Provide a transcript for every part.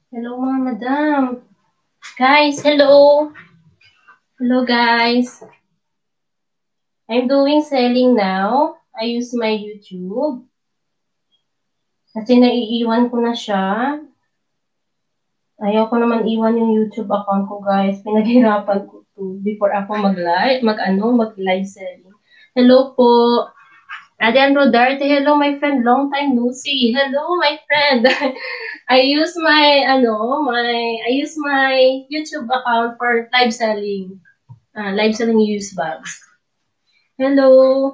Hello mga madam. Guys, hello. Hello guys. I'm doing selling now. I use my YouTube. Kasi naiiwan ko na siya. Ayaw ko naman iwan yung YouTube account ko guys. Pinaghirapan ko to before ako mag-live selling. Hello po. Adrian Rodarte, hello my friend. Long time no see. Hello my friend. I use my YouTube account for live selling. Live selling used bags. Hello.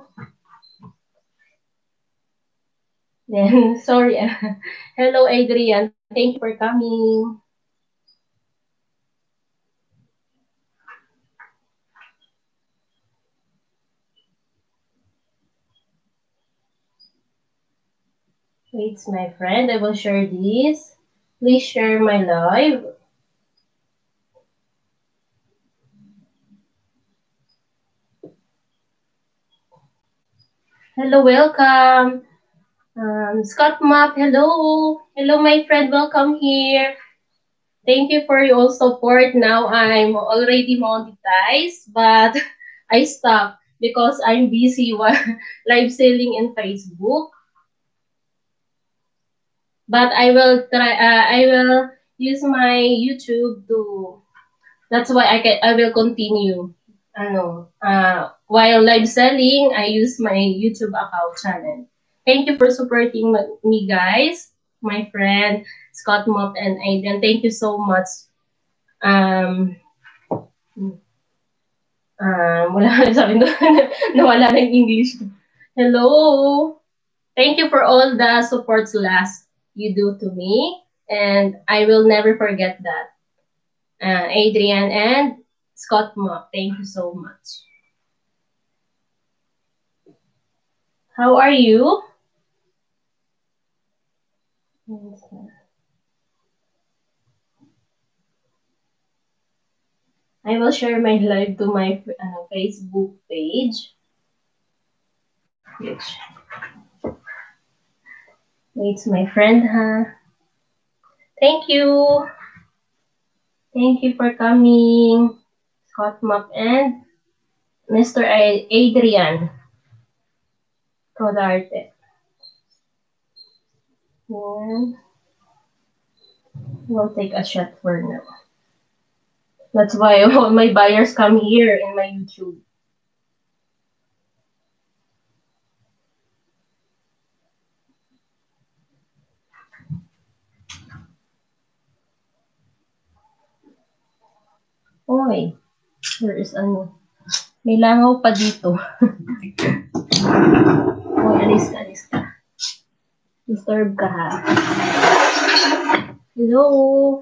Then, sorry. Hello, Adrian. Thank you for coming. Wait, my friend. I will share this. Please share my live. Hello, welcome. Scott Map, hello. Hello, my friend. Welcome here. Thank you for your support. Now I'm already monetized, but I stopped because I'm busy live selling in Facebook. But I will try. I will use my YouTube to. That's why I will continue. While live selling, I use my YouTube account channel. Thank you for supporting me, guys. My friend Scott Mott and Aiden. Thank you so much. Wala sabi nawala na yung English. Hello. Thank you for all the supports last you do to me, and I will never forget that. Adrian and Scott Mock, thank you so much. How are you? I will share my live to my Facebook page. Wait, my friend, huh? Thank you. Thank you for coming, Scott Mock and Mr. Adrian Rodarte. And we'll take a shot for now. That's why all my buyers come here in my YouTube. Oy, there is may langaw pa dito. Oy, alis ka. Disturb ka ha. Hello.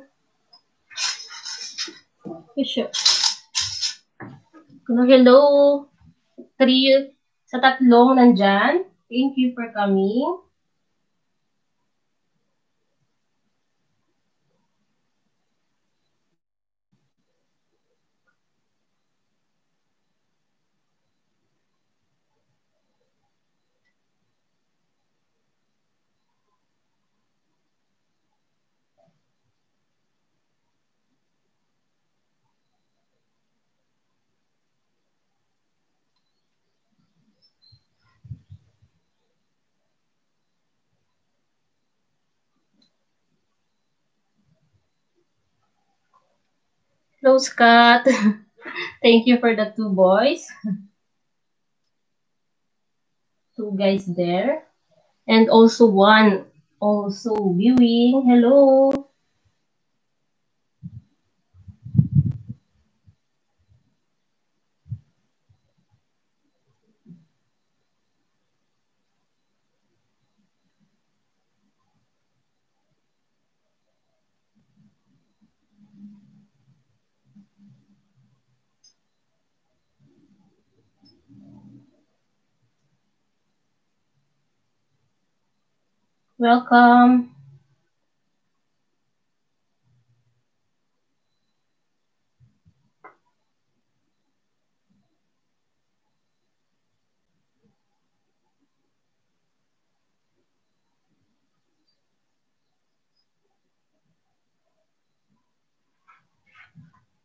Hello. Sa tatlong nandyan. Thank you for coming. Hello, Scott. Thank you for the 2 boys. 2 guys there. And also one also viewing. Hello. Welcome.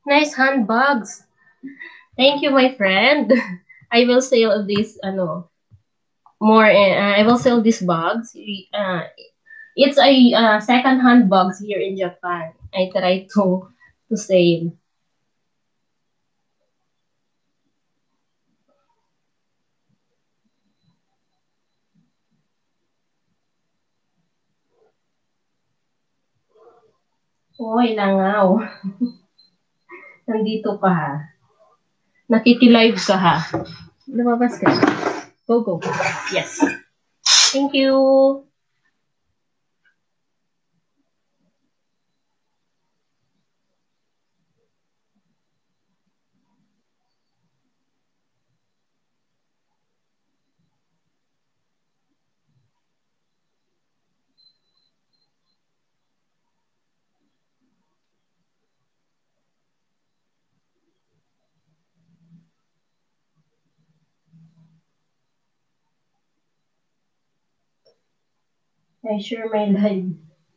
Nice handbags. Thank you, my friend. I will sell this, more, I will sell these bags. It's a second-hand bags here in Japan. I try to save. Uy, langaw. Nandito ka ha. Nakikilive ka ha. Lumabas ka. Go, go. Yes. Thank you. I share my live.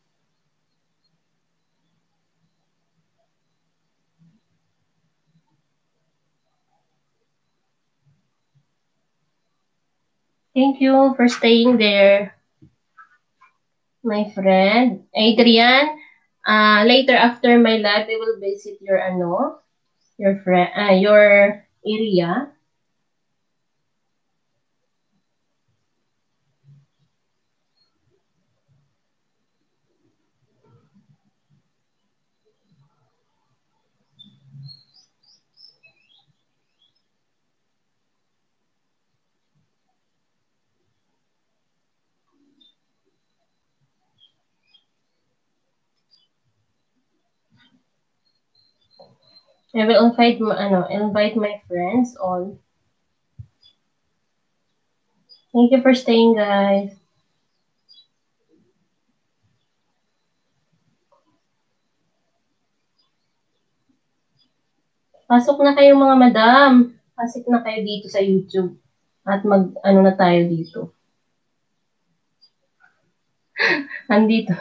Thank you for staying there, my friend. Adrian, later after my live, I will visit your area. I will invite my friends all. Thank you for staying, guys. Pasok na kayo mga madam. Pasok na kayo dito sa YouTube. At na tayo dito. Andito.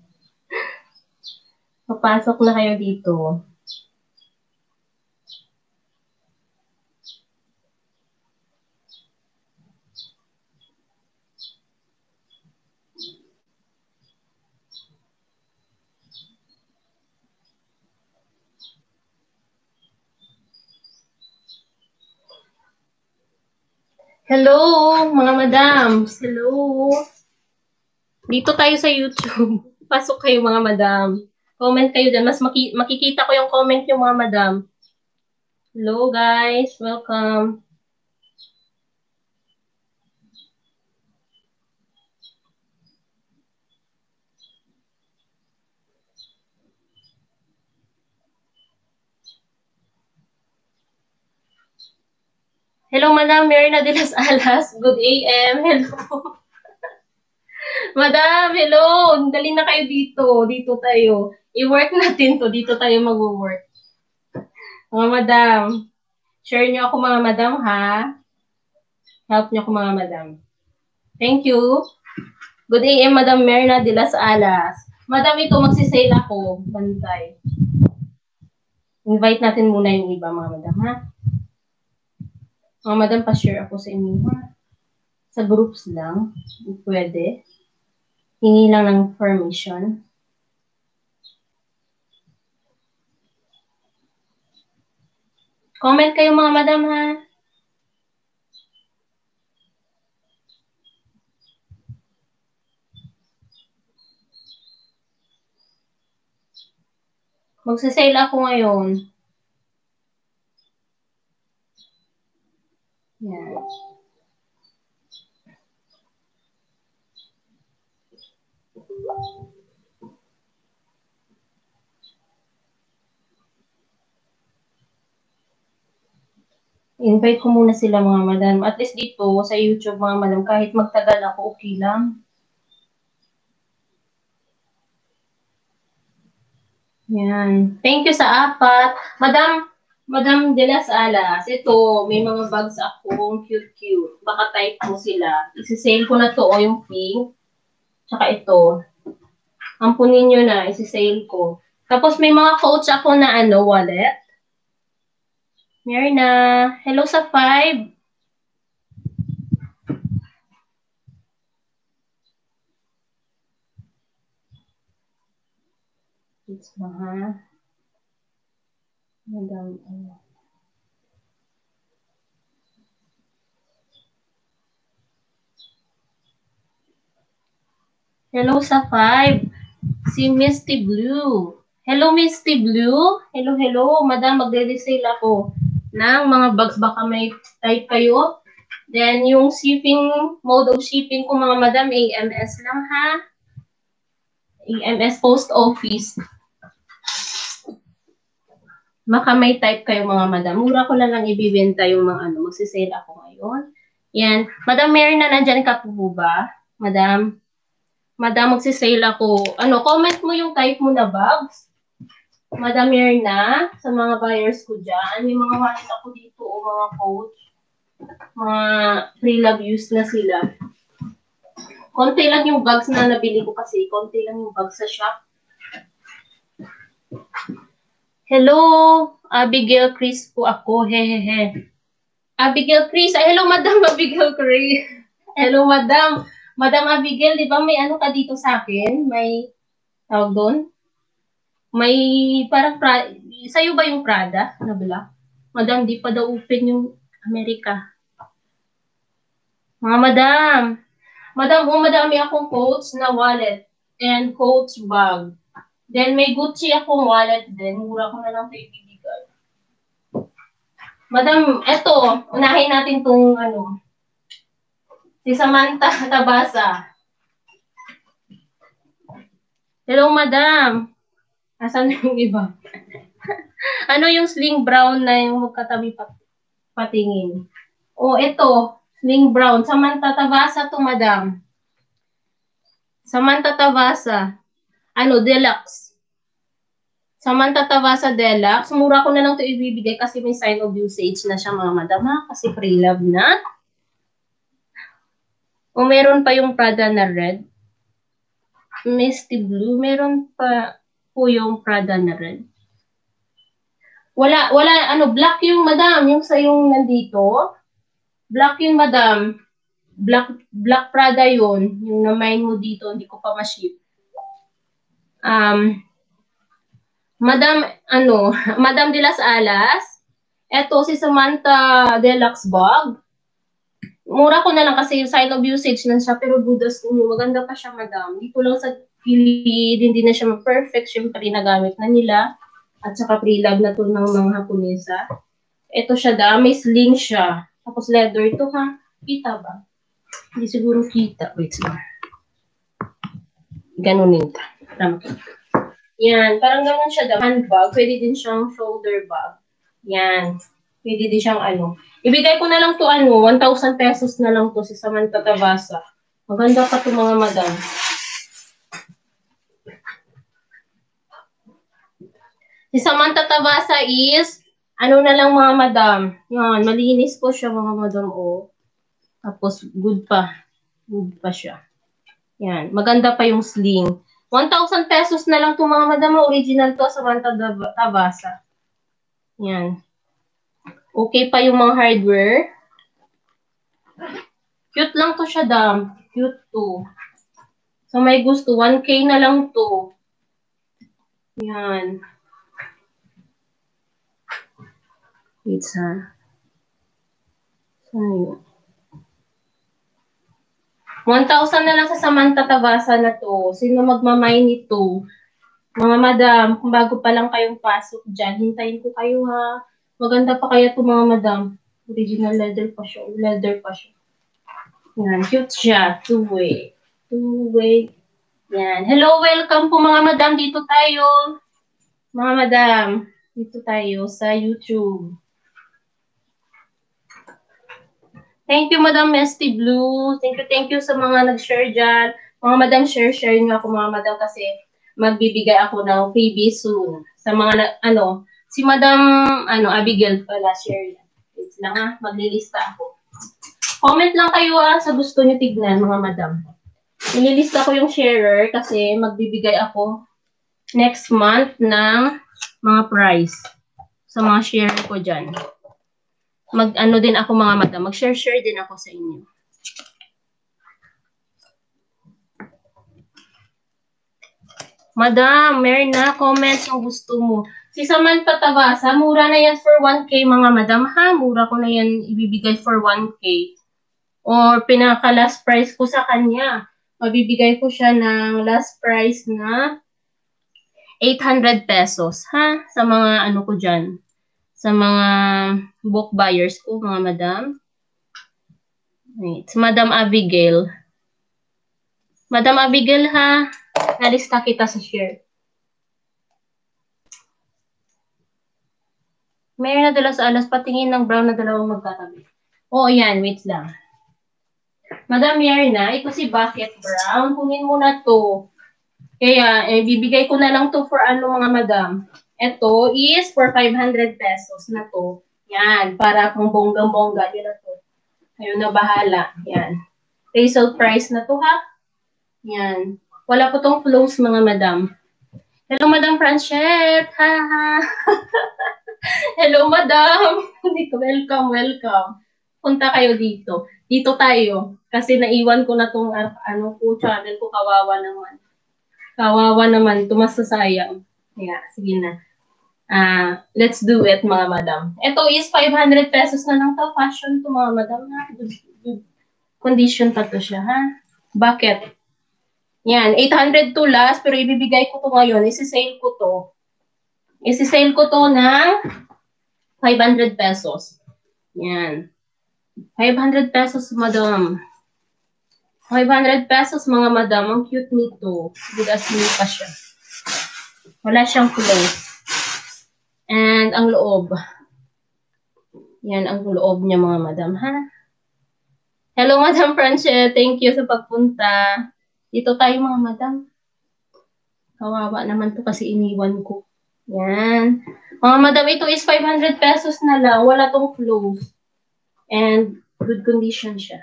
Papasok na kayo dito. Hello, mga madams. Hello. Dito tayo sa YouTube. Pasok kayo mga madam. Comment kayo dyan. Mas makikita ko yung comment yung mga madam. Hello guys. Welcome. Hello Madam Myrna de las Alas. Good AM. Hello. Madam, hello. Dali na kayo dito. Dito tayo. I-work natin to. Dito tayo mag-work. Mga madam. Share nyo ako mga madam ha. Help nyo ako mga madam. Thank you. Good AM, Madam Myrna de las Alas. Madam, ito magsisale ako. Bantay. Invite natin muna yung iba mga madam ha. Mga madam, pa-share ako sa inyo ha. Sa groups lang. Pwede. Hingi lang ng permission. Comment kayo mga madam ha. Magsisale ako ngayon. Yan. Invite ko muna sila mga madam. At least dito sa YouTube mga madam, kahit magtagal ako, okay lang. Yan. Thank you sa apat. Madam de las Alas, ito, may mga bags akong cute-cute. Baka type mo sila. Isisale ko na to, o yung pink. Tsaka ito. Ampunin nyo na, isisale ko. Tapos may mga coach ako na wallet. Myrna, hello sa 5. It's ha. Madam, hello sa 5. Si Misty Blue. Hello, Misty Blue. Hello, hello. Madam, magre-resale ako ng mga bags. Baka may type kayo. Then, yung shipping, mode of shipping ko mga madam, AMS lang ha. AMS Post Office. Baka may type kayo mga madam. Mura ko lang ibibenta yung mga ano. Magsisale ako ngayon. Yan. Madam Mary na nandyan ka po ba? Madam? Madam, magsisale ako. Ano, comment mo yung type mo na bags. Madam Mirna, sa mga buyers ko dyan, may mga wallet ako dito o mga coach. Mga free love use na sila. Konti lang yung bags na nabili ko kasi. Konti lang yung bags sa shop. Hello, Abigail Chris po ako. Hehehe. Abigail Chris. Ay, hello, Madam Abigail Chris. Hello, Madam. Madam Abigail, di ba may ano ka dito sa akin? May tawag doon? May parang, sa'yo ba yung Prada? Nabila? Madam, di pa daw open yung Amerika. Mga madam. Madam, madami akong coats na wallet and coats bag. Then may Gucci akong wallet din. Mura ko na lang ito ibibigay. Madam, eto, unahin natin tong ano. Si Samantha Tabasa. Hello, madam. Asan yung iba? Ano yung sling brown na yung magkatabi patingin? O, ito. Sling brown. Samantha Tabasa to, madam. Samantha Tabasa. Ano, deluxe. Samantha Tabasa deluxe. Mura ko na lang ito ibibigay kasi may sign of usage na siya, mga madam. Ha? Kasi pre-love na. O, meron pa yung Prada na red. Misty blue. Meron pa po yung Prada na red. Wala, ano, black yung madam. Yung sa yung nandito. Black yung madam. Black Prada yun. Yung na-mine mo dito, hindi ko pa ma-ship. Madam, ano, Madam de las Alas. Eto, si Samantha Deluxe Bag. Mura ko na lang kasi yung sign of usage na siya, pero budas niyo. Maganda pa siya, madam. Dito lang sa gilid, hindi na siya perfect. Siyempre, nagamit na nila. At saka pre-love na to ng mga Haponesa. Ito siya, may sling siya. Tapos leather ito, ha? Kita ba? Hindi siguro kita. Wait, sorry. Ganunin ta. Yan, parang ganun siya, handbag. Pwede din siyang shoulder bag. Yan. Pwede din siyang ano. Ibigay ko na lang to ano, 1,000 pesos na lang to si Samantha Tabasa. Maganda pa to mga madam. Si Samantha Tabasa is, ano na lang mga madam. Yan, malinis po siya mga madam. Oh. Tapos, good pa. Good pa siya. Yan, maganda pa yung sling. 1,000 pesos na lang to mga madam. Original to, Samantha Tabasa. Yan. Okay pa yung mga hardware. Cute lang to siya, dam. Cute to. So, may gusto. 1K na lang to. Yan. Wait, ha. Saan yun? 1,000 na lang sa Samantha Tabasa na to. Sino magmamay nito? Mga madam, kung bago pa lang kayong pasok dyan, hintayin ko kayo, ha. Maganda pa kaya to mga madam. Original leather pa siya. Leather pa siya. Yan, cute siya. Two-way. Two-way. Yan. Hello, welcome po mga madam. Dito tayo. Mga madam, dito tayo sa YouTube. Thank you, Madam Misty Blue. Thank you sa mga nag-share dyan. Mga madam, share nyo ako mga madam kasi magbibigay ako ng freebie soon. Sa mga, ano, si Madam, Abigail pala, share yan. Wait lang ha, maglilista ako. Comment lang kayo sa gusto nyo tignan, mga madam. Nililista ko yung sharer kasi magbibigay ako next month ng mga price sa mga share ko dyan. Mag-ano din ako mga madam. Mag-share-share din ako sa inyo. Madam, meron na comments kung gusto mo. Si Samantha Tabasa, mura na yan for 1K mga madam ha. Mura ko na yan ibibigay for 1K. Or pinaka last price ko sa kanya. Mabibigay ko siya ng last price na 800 pesos ha. Sa mga ano ko dyan. Sa mga book buyers ko mga madam. Wait, Madam Abigail. Madam Abigail ha. Nalista kita sa share. Meron na dala sa alas, patingin ng brown na dalawang magkatabi. Oo, yan. Wait lang. Madam Yarna, ito si Bucket Brown. Kunin mo na to. Kaya, bibigay ko na lang to for ano mga madam. Ito is for 500 pesos na to. Yan. Para kung bonggang-bongga. Yan na to. Ayun na bahala. Yan. Resale price na to ha. Yan. Wala po tong flows mga madam. Hello, Madam Franchette. Ha, ha. Hello, Madam. Welcome, welcome. Punta kayo dito. Dito tayo. Kasi naiwan ko na tong ano po, channel ko. Kawawa naman. Kawawa naman. Tumasasayang. Yeah, sige na. Let's do it, mga madam. Ito is 500 pesos na lang to. Fashion to, mga madam. Good condition pa to siya, ha? Bucket. Yan, 800 to last, pero ibibigay ko to ngayon. Isi-sale ko to. Isi-sale ko to ng 500 pesos. Yan. 500 pesos, madam. 500 pesos, mga madam. Ang cute nito. Good as new pa siya. Wala siyang clothes. And ang loob. Yan, ang loob niya, mga madam, ha? Hello, Madam Franchette. Thank you sa pagpunta. Dito tayo, mga madam. Kawawa naman to kasi iniwan ko. Yan. Mga madam, ito is 500 pesos na lang. Wala tong clothes. And good condition siya.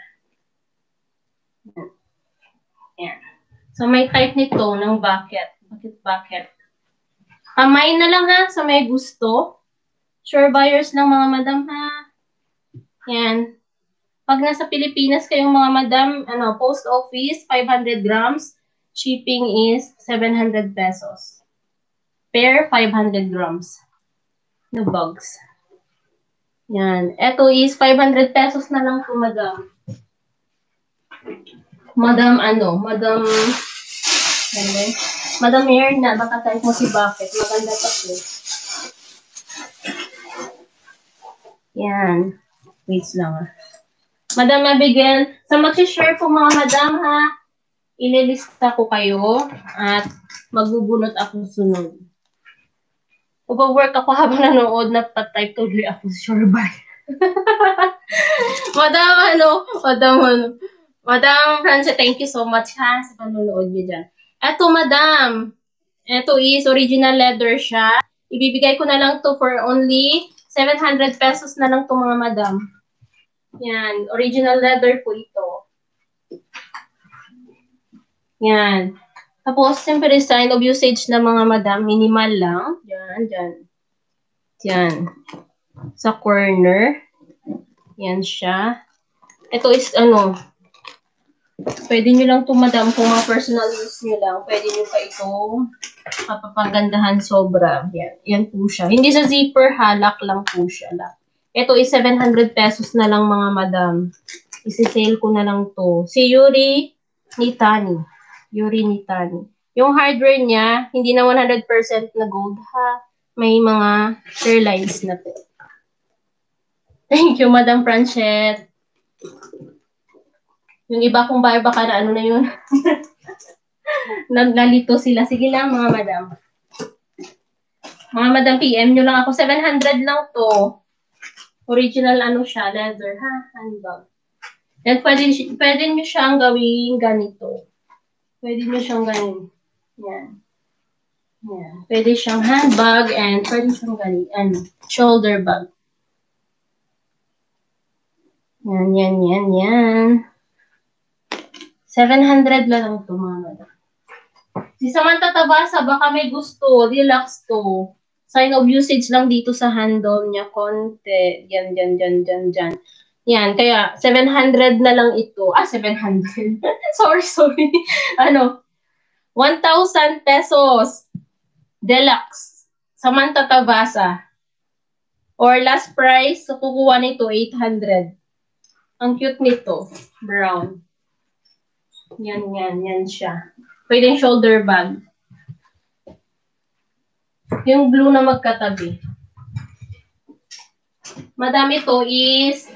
Yan. So, may type nito ng bucket. Bucket. Kamay na lang ha, sa may gusto. Sure buyers lang mga madam ha. Yan. Pag nasa Pilipinas kayong mga madam, post office, 500 grams. Shipping is 700 pesos. Per 500 grams. No bugs. Yan. Ito is 500 pesos na lang po, madam. Madam Erna, baka type mo si Bucket. Maganda pa po. Yan. Wait lang ha. Madam Abigail, sa mag-share po mga madam ha, ililista ko kayo at magbubunot ako sunod. Mag-work ako habang nanood na pa-type tuloy ako sa sure buy. Madam Francia, thank you so much ha sa panonood niyo dyan. Eto madam, eto is original leather siya. Ibibigay ko na lang to for only 700 pesos na lang to mga madam. Yan, original leather po ito. Yan. Tapos, siyempre, sign of usage na mga madam, minimal lang. Yan. Sa corner. Yan siya. Ito is, pwede nyo lang ito, madam, kung mga personal use nyo lang, pwede nyo pa ito papagandahan sobra. Yan po siya. Hindi sa zipper, halak lang po siya. Ito is 700 pesos na lang mga madam. Isi-sale ko na lang to. Si Yuri Nitani. Yung hardware niya, hindi na 100% na gold ha. May mga airlines na to. Thank you, Madam Franchette. Yung iba kong buyer baka na ano na yun. Nalito sila. Sige lang, mga madam. Mga madam, PM nyo lang ako. 700 lang to. Original siya, leather, ha? Handbag. Then, pwede nyo siyang gawing ganito. Pwede nyo siyang ganito. Yan. Pwede siyang handbag and pwede siyang ganito. Shoulder bag. Yan. 700 lang ito, mga madam. Si Samantha Tabasa, baka may gusto. Deluxe to. Sign of usage lang dito sa handle niya, konti. Yan. Yan, kaya 700 na lang ito. 700. sorry. 1,000 pesos. Deluxe. Samantha Tabasa. Or last price, so kukuha nito, 800. Ang cute nito. Brown. Yan siya. Pwedeng shoulder bag. Yung blue na magkatabi. Madam, ito is,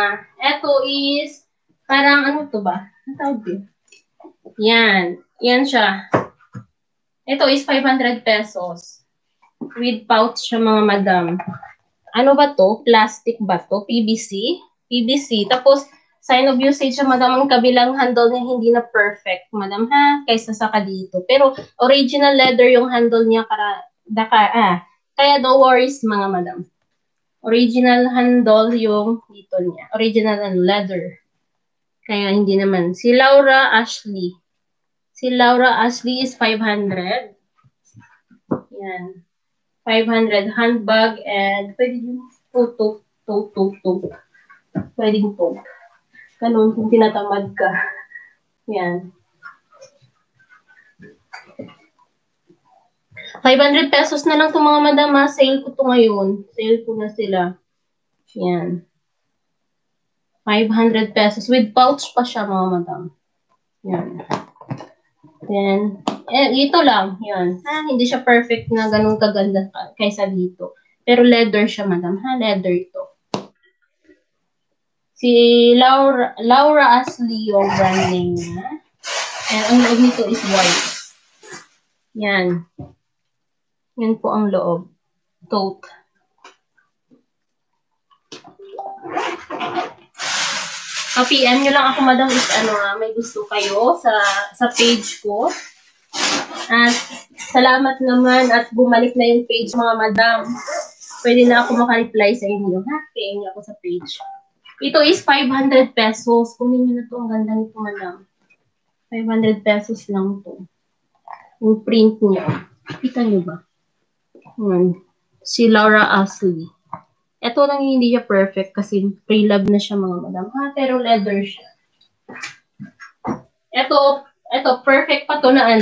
parang ano to ba? Ano tawag din? Yan siya. Ito is 500 pesos. With pouch siya mga madam. Ano ba to? Plastic ba to? PVC? PVC. Tapos, sign of usage siya madam. Ang kabilang handle niya hindi na perfect, madam ha? Kaysa saka dito. Pero, original leather yung handle niya kaya no worries mga madam. Original handle yung dito niya. Original and leather. Kaya hindi naman. Si Laura Ashley. Si Laura Ashley is 500. Yan. 500 handbag and pwede yung tote. Pwede yung tote. Ganun kung tinatamad ka. Yan. 500 pesos na lang itong mga madam ha. Sale ko to ngayon. Sale ko na sila. Yan. 500 pesos. With pouch pa siya mga madam. Yan. Then, ito lang. Yan. Hindi siya perfect na ganun kaganda kaysa dito. Pero leather siya madam ha. Leather ito. Si Laura Ashley yung brand name niya. And ang loob nito is white. Yan. Yan po ang loob. Tote. PM nyo lang ako, madam, if may gusto kayo sa page ko. At salamat naman at bumalik na yung page, mga madam. Pwede na ako makareply sa inyo. PM nyo ako sa page. Ito is 500 pesos. Kunin nyo na to. Ang ganda nito, madam. 500 pesos lang to. Yung print niya. Kita nyo ba? Si Laura Ashley. Ito lang hindi siya perfect kasi pre-love na siya mga madam. Pero leather siya. Ito perfect pa to na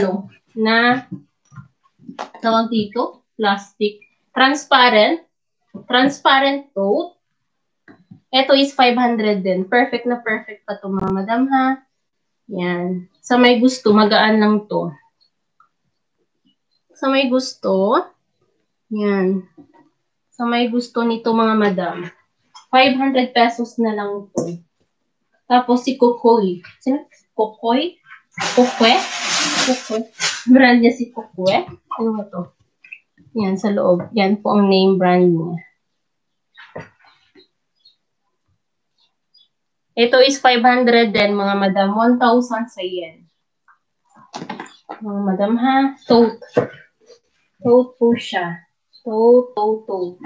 tawag dito, plastic. Transparent tote. Ito is 500 din. Perfect na perfect pa to mga madam ha. Yan. Sa may gusto, magaan lang to. Sa may gusto, yan. Sa may gusto nito mga madam, 500 pesos na lang to. Tapos si Kokoy. Sino? Kokoy? Kokwe? Brand niya si Kokwe. Ano ba to? Yan, sa loob. Yan po ang name brand niya. Ito is 500 din mga madam. 1,000 sa yen. Mga madam ha. Tote. Tote po siya. Tote.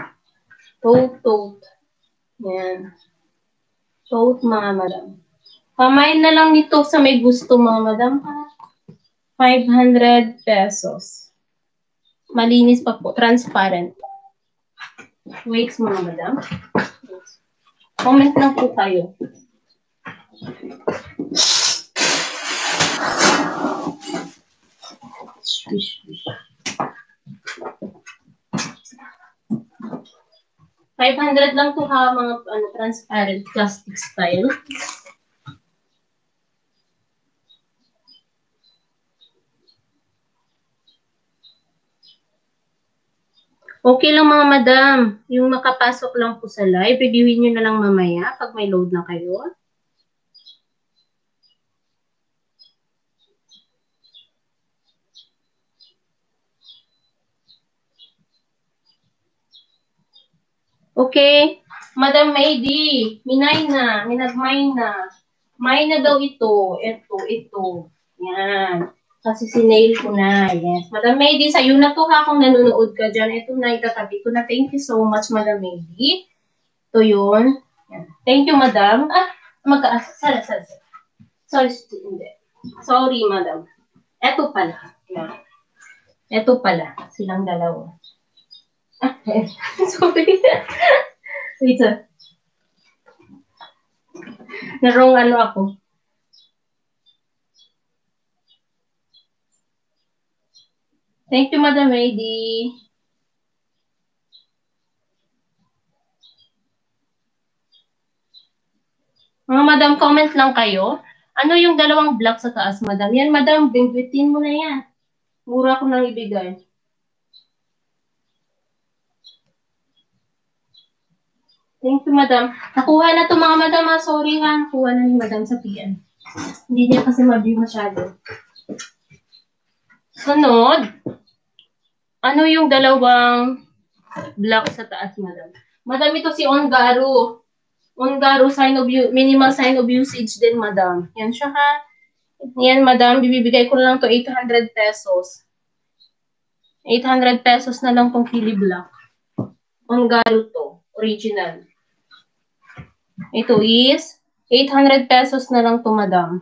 Yan. Tote mga madam. Pamain na lang nito sa may gusto mga madam ha. 500 pesos. Malinis pa po. Transparent. Wait mga madam. Comment lang po kayo. Swish. 500 lang to ha, mga transparent plastic style. Okay lang mga madam, yung makapasok lang po sa live, reviewin nyo na lang mamaya pag may load na kayo. Okay, Madam Maydi, minagmay na daw ito. Yan. Kasi sinail ko na. Yes. Madam Maydi, sa'yo na to ha kung nanonood ka dyan. Ito na, itatabi ko na. Thank you so much, Madam Maydi. Ito yun. Yan. Thank you, Madam. Sorry, Madam. Ito pala. Yan. Ito pala. Silang dalawa. Sorry. Wait, narong ano ako. Thank you, Madam Lady. Mga madam, comment lang kayo. Ano yung dalawang block sa taas, madam? Yan, madam, bingwitin mo na yan. Mura ko nang ibigay. Thank you, madam. Nakuha na to mga madam, ha? Sorry, ha? Nakuha na ni madam sa PN. Hindi niya kasi ma-view masyado. Sunod. Ano yung dalawang block sa taas, madam? Madam, ito si Ongaro. Ongaro, minimal sign of usage din, madam. Yan siya, ha? Yan, madam. Bibibigay ko lang to 800 pesos. 800 pesos na lang tong Kili block. Ongaro to. Original. Ito is 800 pesos na lang to, madam.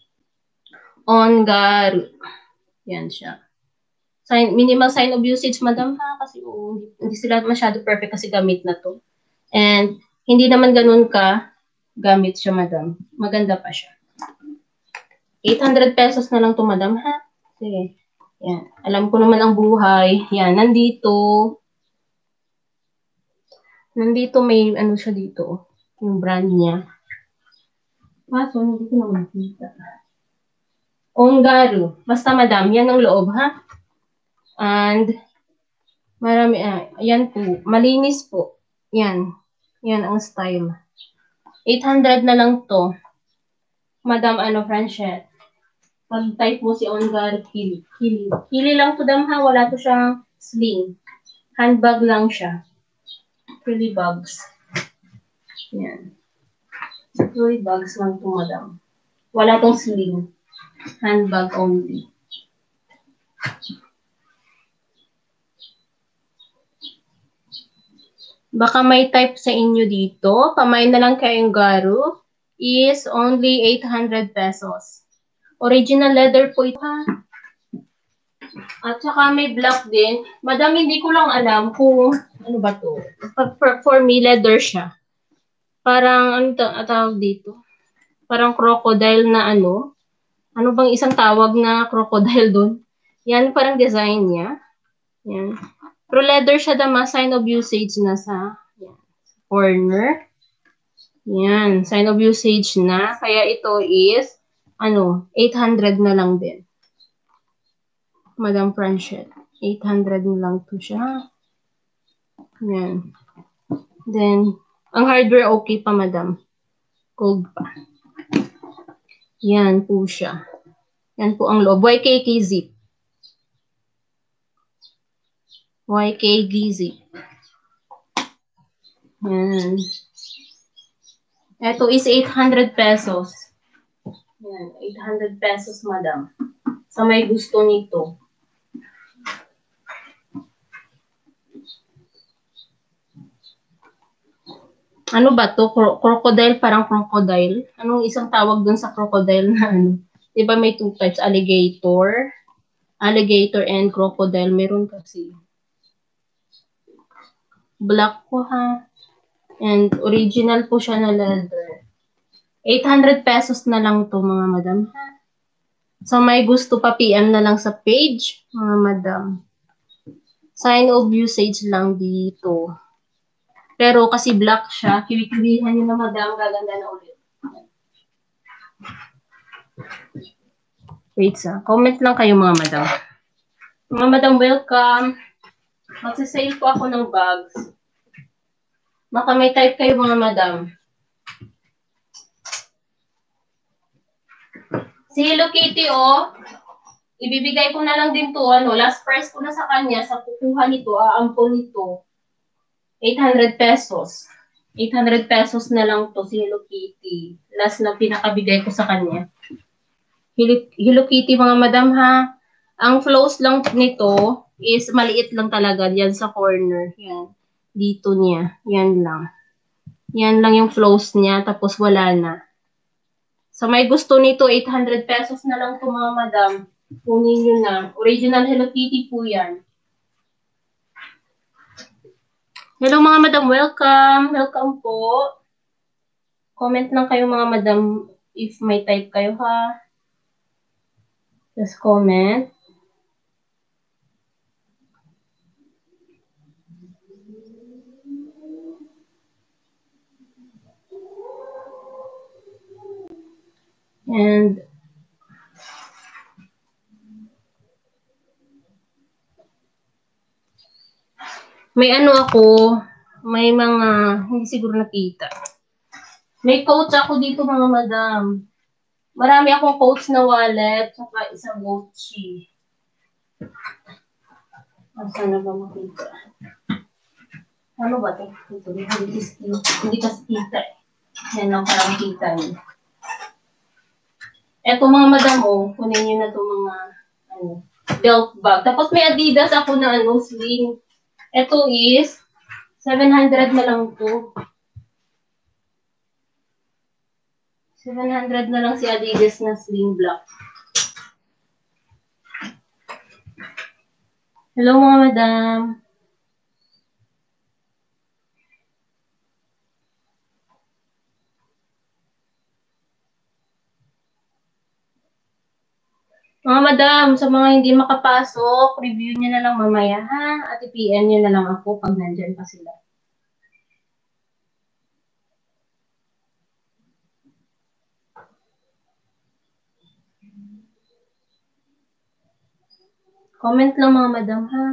Ongaro. Yan siya. Minimal sign of usage, madam, ha? Kasi hindi sila masyado perfect kasi gamit na to. And hindi naman ganun ka gamit siya, madam. Maganda pa siya. 800 pesos na lang to, madam, ha? Sige. Yan. Alam ko naman ang buhay. Yan. Nandito may ano siya dito. Yung brand niya. Kaso, hindi ko naman makita. Ongaro. Basta, madam. Yan ang loob, ha? And marami, yan po. Malinis po. Yan. Yan ang style. 800 na lang to. Madam, Franchette. Pag-type mo si Ongaro Kili. Kili lang to, dam, ha? Wala to siyang sling. Handbag lang siya. Frilly bags. Yan. Frilly bags lang to, madam. Wala tong sling. Handbag only. Baka may type sa inyo dito. Pamay na lang kayong Ongaro is only 800 pesos. Original leather po ito, ha? At saka may black din. Madam, hindi ko lang alam kung ano ba to. For me, leather siya. Parang, ano tawag dito? Parang crocodile na ano. Ano bang isang tawag na crocodile doon? Yan, parang design niya. Yan. Pero leather siya, dama, sign of usage na sa corner. Yan, sign of usage na. Kaya ito is, 800 na lang din. Madam Franchette. 800 na lang to siya. Yan. Then, ang hardware okay pa, madam. Gold pa. Yan po siya. Yan po ang loob. YKK zip. YKG zip. Yan. Ito is 800 pesos. Yan, 800 pesos, madam. Sa may gusto nito. Ano ba to? Crocodile, parang crocodile. Anong isang tawag dun sa crocodile na ano? Diba may two types, alligator and crocodile. Meron kasi. Black po, ha? And original po siya na leather. 800 pesos na lang to, mga madam, ha? So may gusto pa, PM na lang sa page, mga madam. Sign of usage lang dito. Pero kasi black siya, kiwi-kiwihan nyo na, madam, gaganda na ulit. Wait, comment lang kayo, mga madam. Mga madam, welcome. Magsasale po ako ng bags. Baka may type kayo, mga madam. Si Hello Kitty, ibibigay ko na lang din to, last price ko na sa kanya, sa kukuha nito, aampon nito, 800 pesos. 800 pesos na lang to si Hello Kitty. Last na pinakabigay ko sa kanya. Hello Kitty, mga madam, ha? Ang flows lang nito is maliit lang talaga diyan sa corner. Yan. Dito niya. Yan lang. Yan lang yung flows niya, tapos wala na. So may gusto nito, 800 pesos na lang to, mga madam. Kunin nyo na. Original Hello Kitty po yan. Hello mga madam, welcome. Welcome po. Comment lang kayo mga madam if may type kayo ha. Just comment. And may ano ako, may mga hindi siguro nakita. May coach ako dito mga madam. Marami akong coach na wallet, saka isang Gucci. Sana ba makita? Ano ba ito? Hindi kasi kita eh. Yan lang parang kita niyo. Eto mga madam, kunin niyo na itong mga belt bag. Tapos may Adidas ako na sling. Ito is 700 na lang to. 700 na lang si Adidas na sling black. Hello mga madam. Mga madam, sa mga hindi makapasok, review nyo na lang mamaya ha. At i-PM nyo na lang ako pag nandyan pa sila. Comment lang mga madam ha.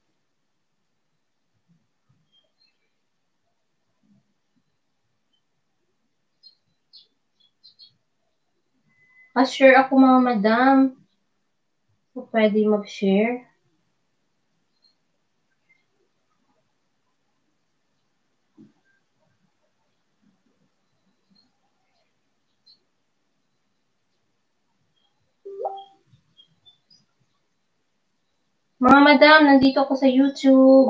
Share ako mga madam. So, pwede mag-share. Mga madam, nandito ako sa YouTube.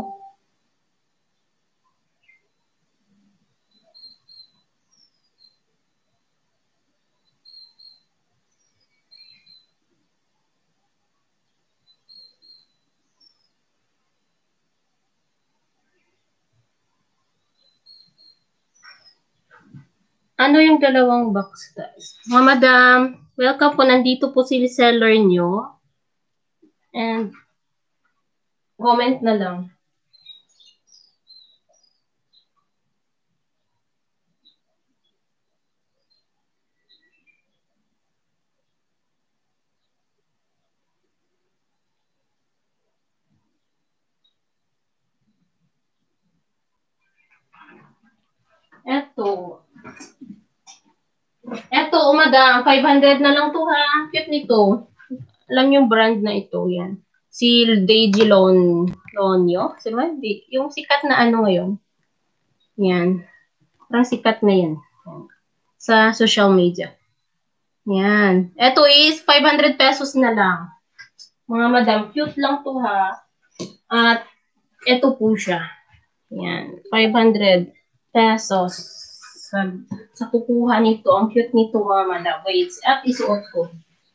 Ano yung dalawang box guys? Mga madam, welcome po. Nandito po si seller nyo. And comment na lang. Eto, madam, 500 na lang to ha. Cute nito. Alam yung brand na ito, yan. Si Deji Lonyo. Yung sikat na ngayon. Yan. Parang sikat na yan. Sa social media. Yan. Ito is 500 pesos na lang. Mga madam, cute lang to ha. At ito po siya. Yan. 500 pesos. Sa kukuha nito. Ang cute nito mga madam. Wait. At isuot ko.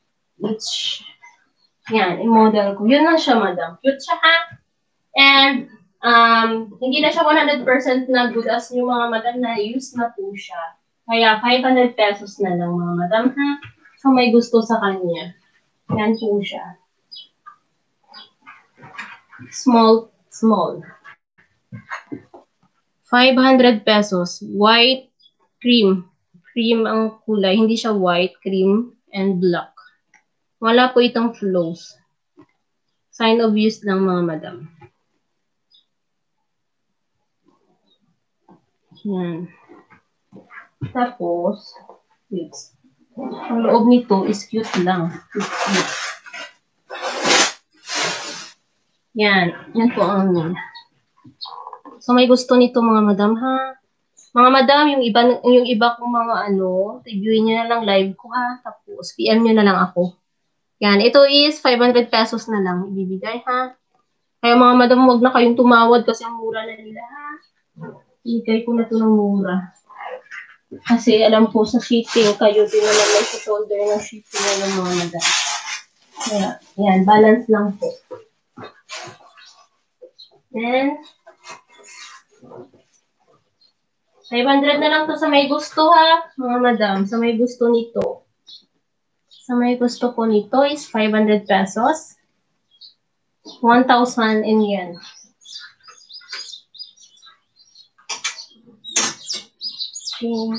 Yan. I-model ko. Yun lang siya madam. Cute siya ha. And hindi na siya 100% na good as yung mga madam na use na po siya. Kaya 500 pesos na lang mga madam ha. So may gusto sa kanya. Yan po siya. Small. 500 pesos. White, cream. Cream ang kulay. Hindi siya white, cream, and black. Wala po itong flows. Sign of use lang mga madam. Yan. Tapos, wait. Ang loob nito is cute lang. Cute. Yan. Yan po ang So, may gusto nito mga madam ha. Mga madam, yung iba kong mga reviewin nyo na lang live ko ha. Tapos, PM nyo na lang ako. Yan. Ito is 500 pesos na lang ibibigay ha. Kaya mga madam, huwag na kayong tumawad kasi ang mura na nila ha. Ibigay ko na ito ng mura. Kasi alam po sa shipping, kayo din naman may shoulder ng shipping na ng mga madam. Kaya, yan, balance lang po. Then, 500 na lang to sa may gusto ha, mga madam. Sa may gusto nito. Sa may gusto ko nito is 500 pesos. 1,000 in yen. Okay.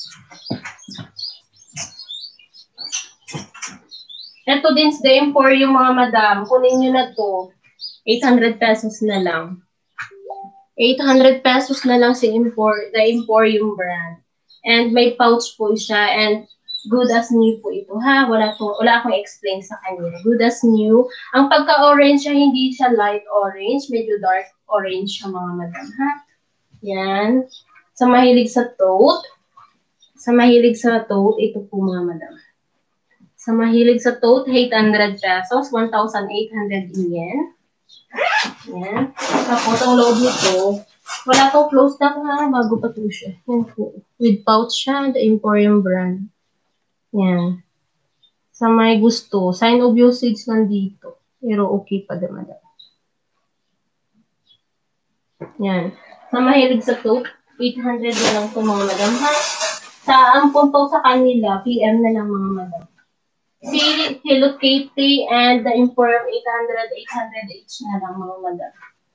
Ito din sa The Emporium, mga madam. Kunin nyo na to. 800 pesos na lang. 800 pesos na lang si The Emporium brand. And may pouch po siya. And good as new po ito, ha? Wala akong explain sa kanya. Good as new. Ang pagka-orange siya, hindi siya light orange. Medyo dark orange siya, mga madam, ha? Yan. Sa mahilig sa tote. Sa mahilig sa tote, ito po, mga madam. Sa mahilig sa tote, 800 pesos. 1,800 yen. Yan. Tapos, ang loob nito, wala tong close na ha, bago pa ito siya. Yan po. With pouch siya, The Emporium brand. Yan. Sa may gusto, sign of usage nandito. Pero okay pa din, madam. Yan. Sa mahilig sa tote, 800 na lang ito, mga madam, ha? Sa ampon po sa kanila, PM na lang, mga madam. Si Hello Kitty and The Emporium 800 each na lang, mga madam.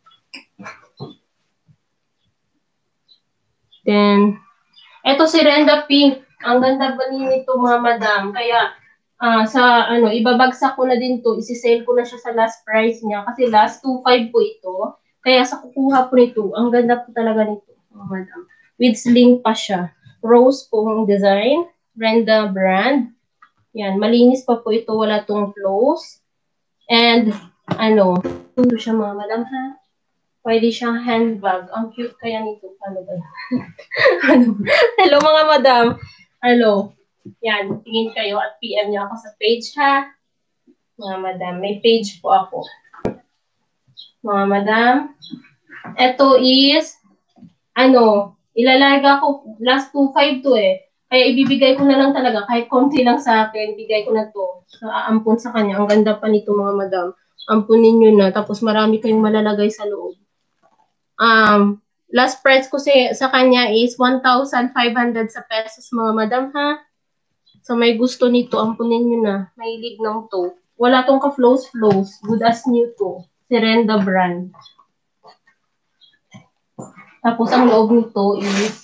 Then, eto si Renda Pink. Ang ganda ba nito, mga madam? Kaya, ibabagsak ko na din to. Isi-sale ko na siya sa last price niya. Kasi last 2.5 po ito. Kaya sa kukuha po nito, ang ganda po talaga nito, mga madam. With sling pa siya. Rose po ang design. Renda brand. Yan, malinis pa po ito. Wala tong close. And, ito siya, mga madam, ha? Pwede siyang handbag. Ang cute kaya nito. Ano ba? Hello, mga madam. Hello. Yan, tingin kayo at PM niyo ako sa page, ha? Mga madam, may page po ako. Mga madam, ito is, ilalaga ko, last 2.5 to eh. Kaya ibibigay ko na lang talaga, kahit konti lang sa akin, bigay ko na to. So, aampon sa kanya. Ang ganda pa nito, mga madam. Ampunin nyo na, tapos marami kayong malalagay sa loob. Last price ko sa kanya is 1,500 sa pesos, mga madam, ha? So, may gusto nito, ampunin nyo na. Mahilig ng to. Wala tong ka-flows. Good as new to. Serenda brand. Tapos, ang loob nito is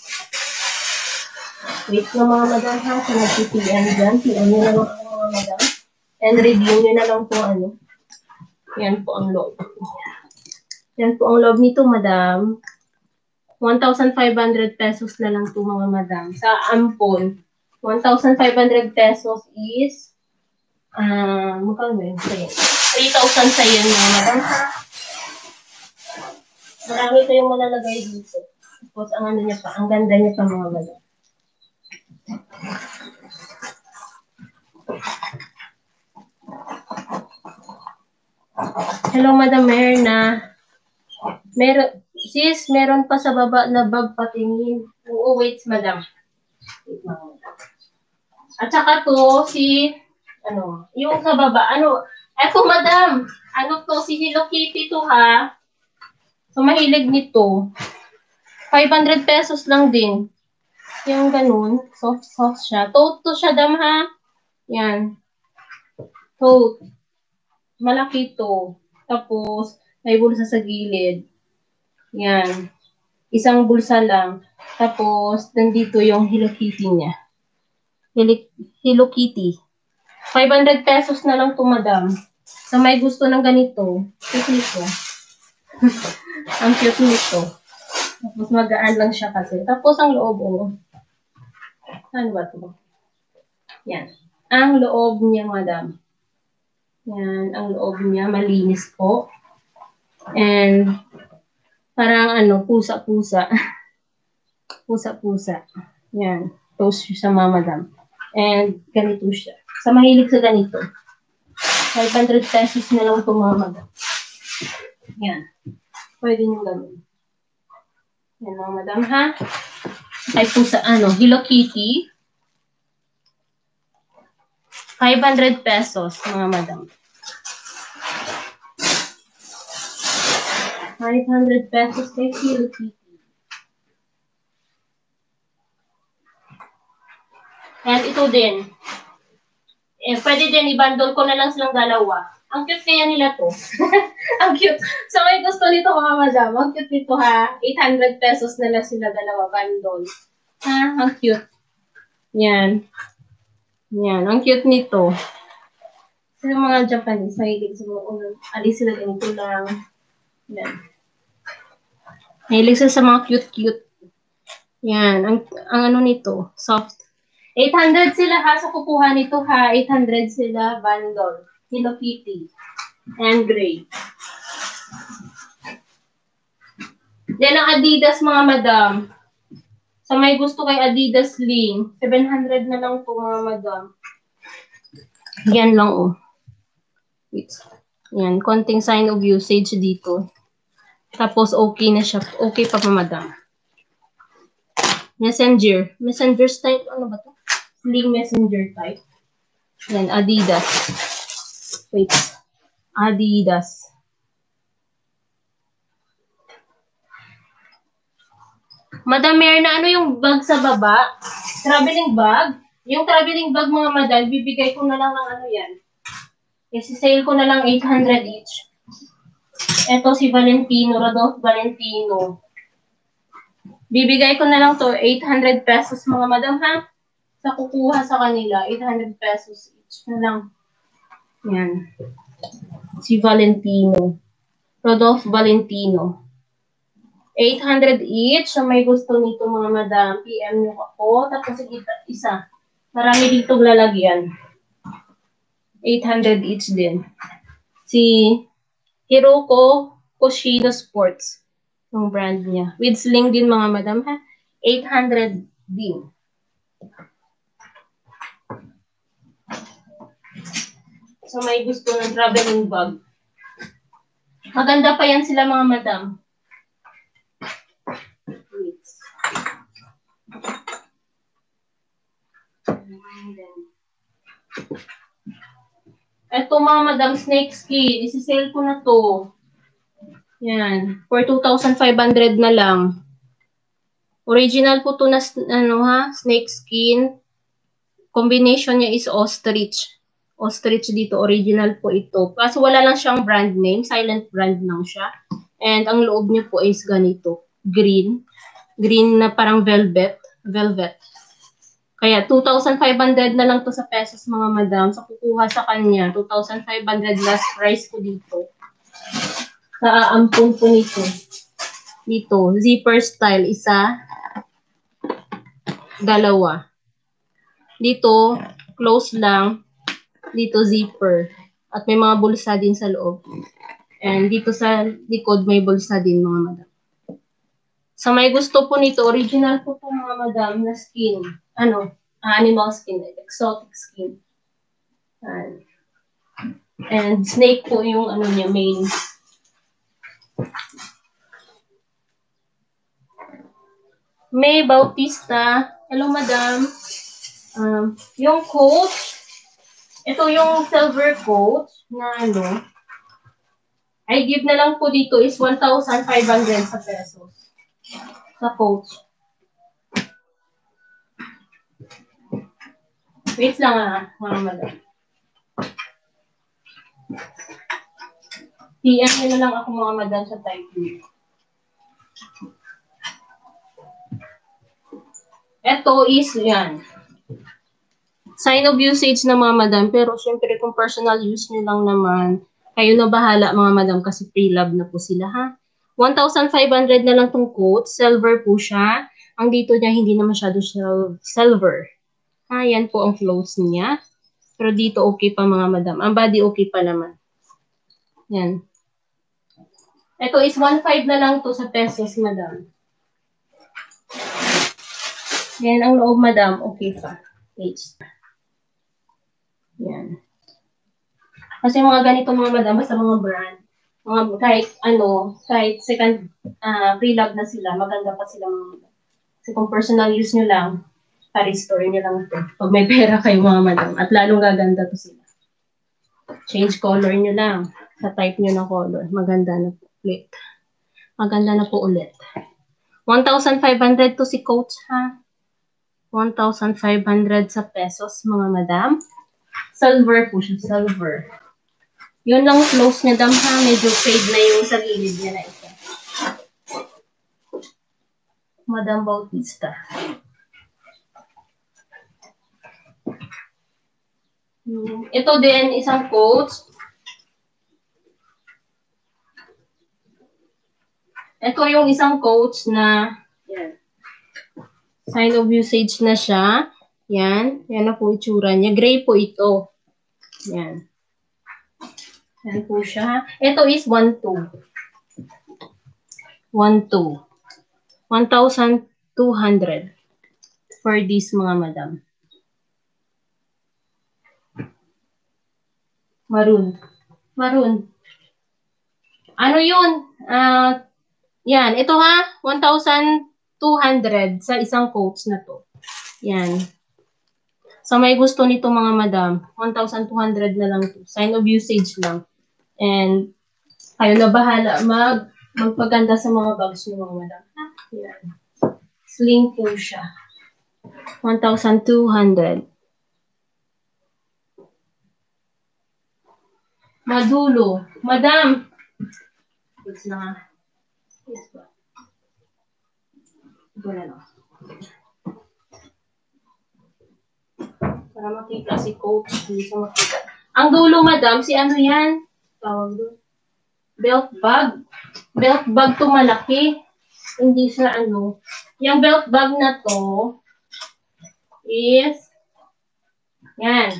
wait na, mga madam, ha? So, nag-PM dyan. PM nyo na lang ako, mga madam. And review nyo na lang po, Yan po ang loob. Yan po ang loob nito, madam. 1,500 pesos na lang to, mga madam. Sa ampon, 1,500 pesos is, magkano yun? 3,000 sa yan, mga madam, ha? Marami kayong malalagay dito. Tapos, ang ganda niya pa, mga madam. Hello, Madam Merna. Meron pa sa baba na bag patingin. Oo, wait, madam. At saka to, yung sa baba, eto, madam, si Hello Kitty to, ha? So, mahilig nito. 500 pesos lang din. Yung ganun, soft siya. Tote to siya, dam, ha? Yan. Tote. Malaki to. Tapos, may bulsa sa gilid. Yan. Isang bulsa lang. Tapos, nandito yung Hello Kitty niya. Hello Kitty. 500 pesos na lang to, madam. Sa may gusto ng ganito, cute nito. Ang cute nito. Tapos, magaan lang siya kasi. Tapos, ang loob, ano ba to? Yan. Ang loob niya, madam. Yan. Ang loob niya, malinis po. And, parang pusa-pusa. Pusa-pusa. Yan. Toast siya sa madam. And ganito siya. Sa mahilig sa ganito. 500 pesos na lang ito, mga madam. Yan. Pwede nyo gawin. Yan, mga madam, ha? Ay pusa, Hello Kitty. 500 pesos, mga madam. 500 pesos kay Hello Kitty. And ito din. Pwede din, i-bundle ko na lang silang dalawa. Ang cute kaya nila to. Ang cute. So, may gusto nito mga madam. Ang cute nito ha. 800 pesos na lang sila dalawa bundle. Ha? Ang cute. Yan. Yan. Ang cute nito. Sa mga Japanese, mahilig sa mga alis sila ganito lang. Yan. Mahilig sila sa mga cute-cute. Yan. Ang ano nito, soft. 800 sila ha, sa kukuha nito ha. 800 sila bundle. Hello Kitty. And gray. Then ang Adidas mga madam. Sa may gusto kay Adidas Sling, 700 na lang po mga madam. Yan lang oh. Wait. Yan, konting sign of usage dito. Tapos okay na siya. Okay pa madam. Messenger. Messenger type, ano ba to? Sling messenger type. Yan, Adidas. Wait. Adidas. Madam Merna, ano yung bag sa baba? Traveling bag? Yung traveling bag mga madam, bibigay ko na lang ng ano yan. Kasi sale ko na lang 800 each. Ito si Valentino, Rodolfo Valentino. Bibigay ko na lang to 800 pesos mga madam ha. Sa kukuha sa kanila, 800 pesos each na lang. Yan. Si Valentino. Rodolfo Valentino. 800 each. So may gusto nito mga madam, PM nyo ako. Tapos isa. Marami dito lalagyan. 800 each din. Si Hiroko Kushino Sports. Yung brand niya. With sling din mga madam ha. 800 din. So may gusto ng traveling bag. Maganda pa yan sila mga madam. Wait. Ito mga madam, snake skin. Isi-sale ko na to. Yan. For 2,500 na lang. Original po to na ano ha, snake skin. Combination niya is ostrich. Ostrich dito, original po ito. Kaso wala lang siyang brand name, silent brand lang siya. And ang loob niya po is ganito, green. Green na parang velvet. Kaya 2,500 na lang to sa pesos mga madam. Sa kukuha sa kanya, 2,500 last price ko dito. Sa aampun po nito. Dito, zipper style, isa, dalawa. Dito, close lang. Dito zipper. At may mga bulsa din sa loob. And dito sa likod may bulsa din mga madam. Sa may gusto po nito, original po po mga madam na skin. Animal skin, exotic skin. And snake po yung niya, main. May Bautista. Hello madam. Yung coat. Ito yung silver coat na I give na lang po dito is 1,500 sa pesos. Sa coat. Wait lang mga madam. PM nyo na lang ako mga madam sa type nyo. Ito is yan. Sign of usage na mga madam, pero syempre kung personal use nyo lang naman, kayo na bahala mga madam kasi pre-love na po sila ha. 1,500 na lang tong coat, silver po siya. Ang dito niya hindi na masyado silver. Ha, yan po ang flows niya. Pero dito okay pa mga madam. Ang body okay pa naman. Yan. Ito is 1,500 na lang to sa pesos madam. Yan ang loob madam, okay pa. Page. Yan. Kasi mga ganito mga madam, basta mga brand, kahit second pre-love na sila, maganda pa sila mga madam. Kasi kung personal use nyo lang, pa-restore nyo lang ito. Pag may pera kayo mga madam, at lalong gaganda to sila. Change color nyo lang. Sa type nyo ng color. Maganda na po ulit. Maganda na po ulit. 1,500 to si coach ha. 1,500 sa pesos, mga madam. Silver po siya, silver. Yun lang close niya, dam, ha. Medyo fade na yung sa gilid niya na ito. Madam Bautista. Ito din, isang coach. Ito yung isang coach na, yan. Sign of usage na siya. Yan. Yan na po itsura niya. Gray po ito. Yan. Yan po siya. Ito is 1,200. 1,200. 1,200 for this, mga madam. Maroon. Maroon. Ano yun? Yan. Ito ha. 1,200 sa isang coach na to. Yan. So, may gusto nito, mga madam. 1,200 na lang to. Sign of usage lang. And, kayo na bahala magpaganda sa mga bags nyo, mga madam. Yan. Sling po siya. 1,200. Madulo. Madam. It's na. Yes ba? Ito na lang. Para makita si coach. Hindi siya makita. Ang dulo, madam, si ano yan? Tawag doon. Belt bag. Belt bag to malaki. Hindi siya ano. Yung belt bag na to is yan.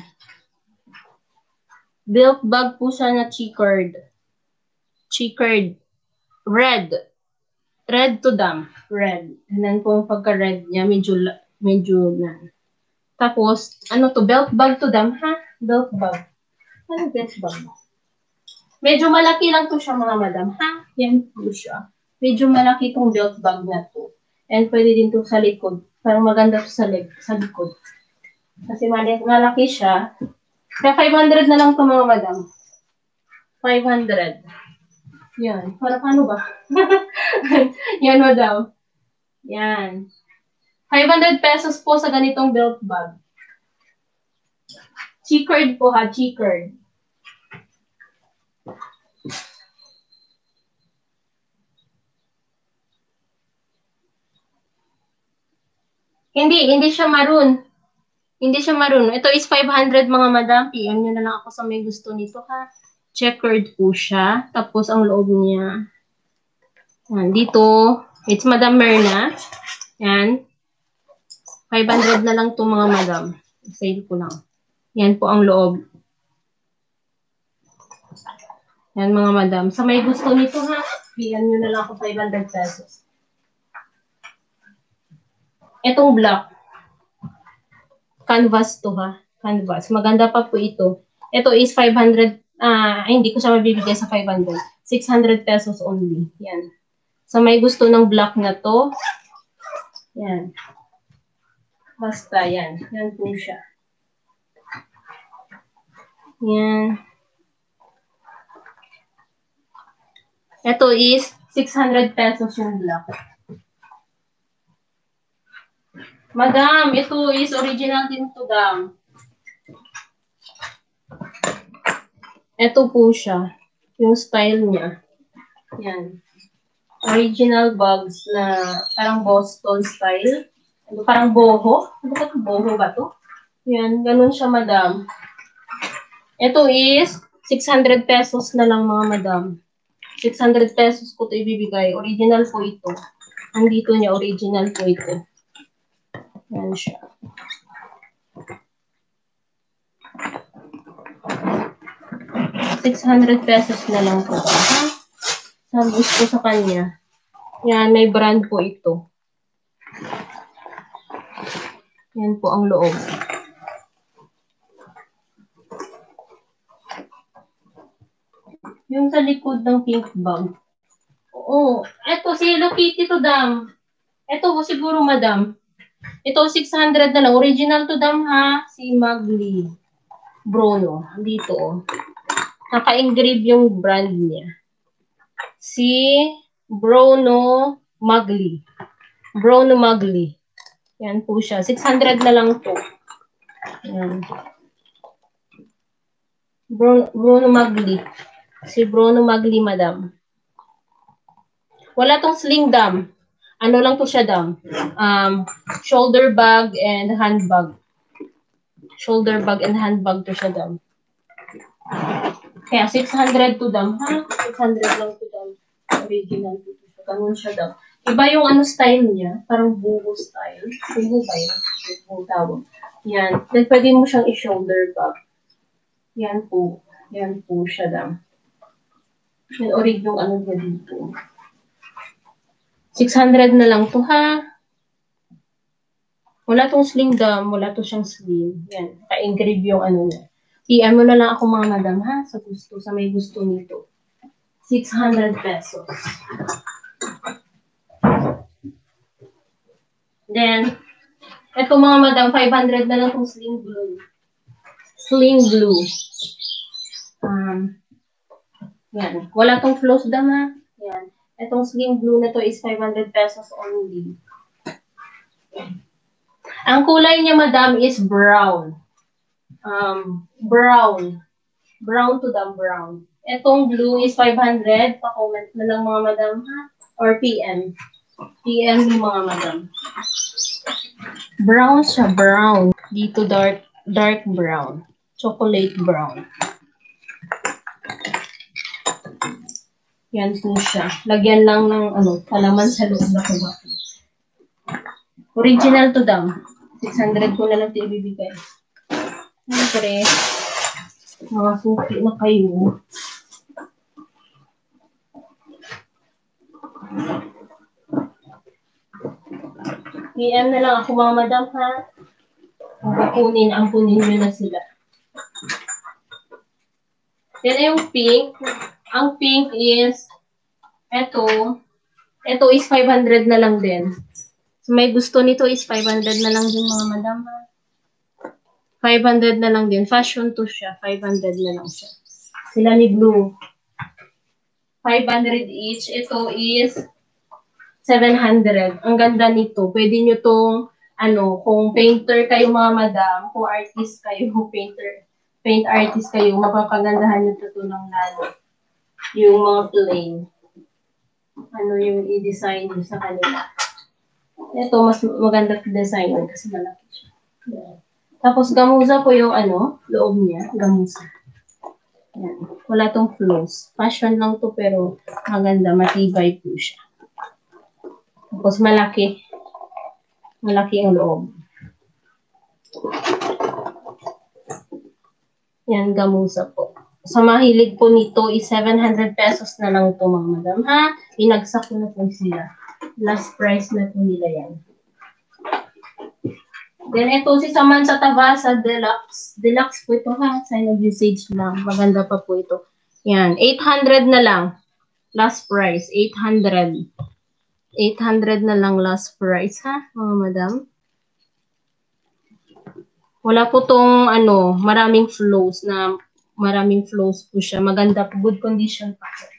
Belt bag po siya na checkered. Checkered. Red. Red to dam. Red. Ganun po yung pagka-red niya. Medyo na. Tapos, ano to? Belt bag to dam, ha? Belt bag. Ano belt bag? Medyo malaki lang to siya, mga madam, ha? Yan po siya. Medyo malaki tong belt bag na to. And pwede din to sa likod. Parang maganda to sa likod. Kasi malaki siya. Kaya 500 na lang to, mga madam. 500. Yan. Para paano ba? Yan, madam. Yan. 500 pesos po sa ganitong belt bag. Checkered po, ha? Checkered. Hindi siya maroon. Hindi siya maroon. Ito is 500, mga madam. PM nyo na lang ako sa may gusto nito, ha? Checkered po siya. Tapos, ang loob niya. Yan, dito. It's Madam Myrna. Yan. 500 na lang to, mga madam. Sale ko lang. Yan po ang loob. Yan, mga madam. Sa may gusto nito, ha? PM nyo na lang ako 500 pesos. Itong black. Canvas to, ha? Canvas. Maganda pa po ito. Ito is 500. Hindi ko siya mabibigay sa 500. 600 pesos only. Yan. So, may gusto ng black na to. Yan. Basta, yan. Yan po siya. Yan. Ito is 600 pesos yung black. Madam, ito is original din to, dam. Ito po siya. Yung style niya. Yan. Original bags na parang Boston style. Parang boho. Ano ba ito? Boho ba to? Yan. Ganun siya, madam. Ito is 600 pesos na lang, mga madam. 600 pesos ko ito ibibigay. Original po ito. Andito niya, original po ito. Yan siya. ₱600 na lang po. Sabi ko sa kanya. Yan, may brand po ito. Yan po ang loob. Yung sa likod ng pink bag. Oo. Ito, si Hello Kitty to, dam. Ito, siguro, madam. Ito, 600 na lang. Original to, dam, ha? Si Magli Bruno. Dito. Naka-engrave yung brand niya. Si Bruno Magli. Bruno Magli. Yan po siya. 600 na lang to. Yan. Bruno Magli. Si Bruno Magli, madam. Wala tong sling, dam. Ano lang to siya, dam? Shoulder bag and handbag. Shoulder bag and handbag to siya, dam. Kaya 600 to, dam. Ha? 600 lang to, dam. Original to. Ganun siya, dam. Iba yung ano style niya. Parang buho style. Buho ba yun? Buho tawag. Yan. Then pwede mo siyang i-shoulder bag. Yan po. Yan po siya, dam. Yan orig yung ano niya dito. 600 na lang to, ha? Wala tong sling, dam. Wala to siyang sling. Yan. Ka-engrave yung ano niya. PM mo na lang ako, mga madam, ha? Sa gusto. Sa may gusto nito. 600 pesos. Then, eto mga madam, 500 na lang tong sling blue. Sling blue. Yan. Wala tong flows, dam, ha? Yan. Etong sling blue na to is 500 pesos only. Ang kulay niya, madam, is brown. Brown. Brown to dam, brown. Etong blue is 500. Pa-comment na lang mga madam, ha? Or PM. PM yung mga madam. Brown siya, brown. Dito dark brown. Chocolate brown. Yan po siya. Lagyan lang ng palaman sa loob na kuha. Original to, dam. 600 ko na lang ito ibibigay. Siyempre, mga suki na kayo. PM na lang ako, mga madam, ha? Ampunin nyo na sila. Yan ay yung pink. Ang pink is, ito is 500 na lang din. So, may gusto nito is 500 na lang din, mga madam, ha? 500 na lang din. Fashion to siya. 500 na lang siya. Sila ni Blue. 500 each. Ito is 700. Ang ganda nito. Pwede nyo tong, kung painter kayo, mga madam, kung artist kayo, paint artist kayo, mapapagandahan nyo ito ng lalo. Yung mga plain. Yung i-design nyo sa kanila. Ito, mas maganda design kasi malaki siya. Yeah. Tapos, gamuza po yung loob niya. Gamuza. Yan. Wala tong flows. Fashion lang to pero maganda. Matibay po siya. Tapos, malaki. Malaki ang loob. Yan, gamuza po. Sa mahilig po nito is 700 pesos na lang ito, mga madam. Ha? Pinagsak ko na po sila. Last price na po nila yan. Then, ito si Samantha Tabasa Deluxe. Deluxe po ito, ha? Sign of usage lang. Maganda pa po ito. Yan. 800 na lang. Last price. 800. 800 na lang last price, ha? Mga madam. Wala po tong, maraming flows na, maraming flows po siya. Maganda po. Good condition pa po.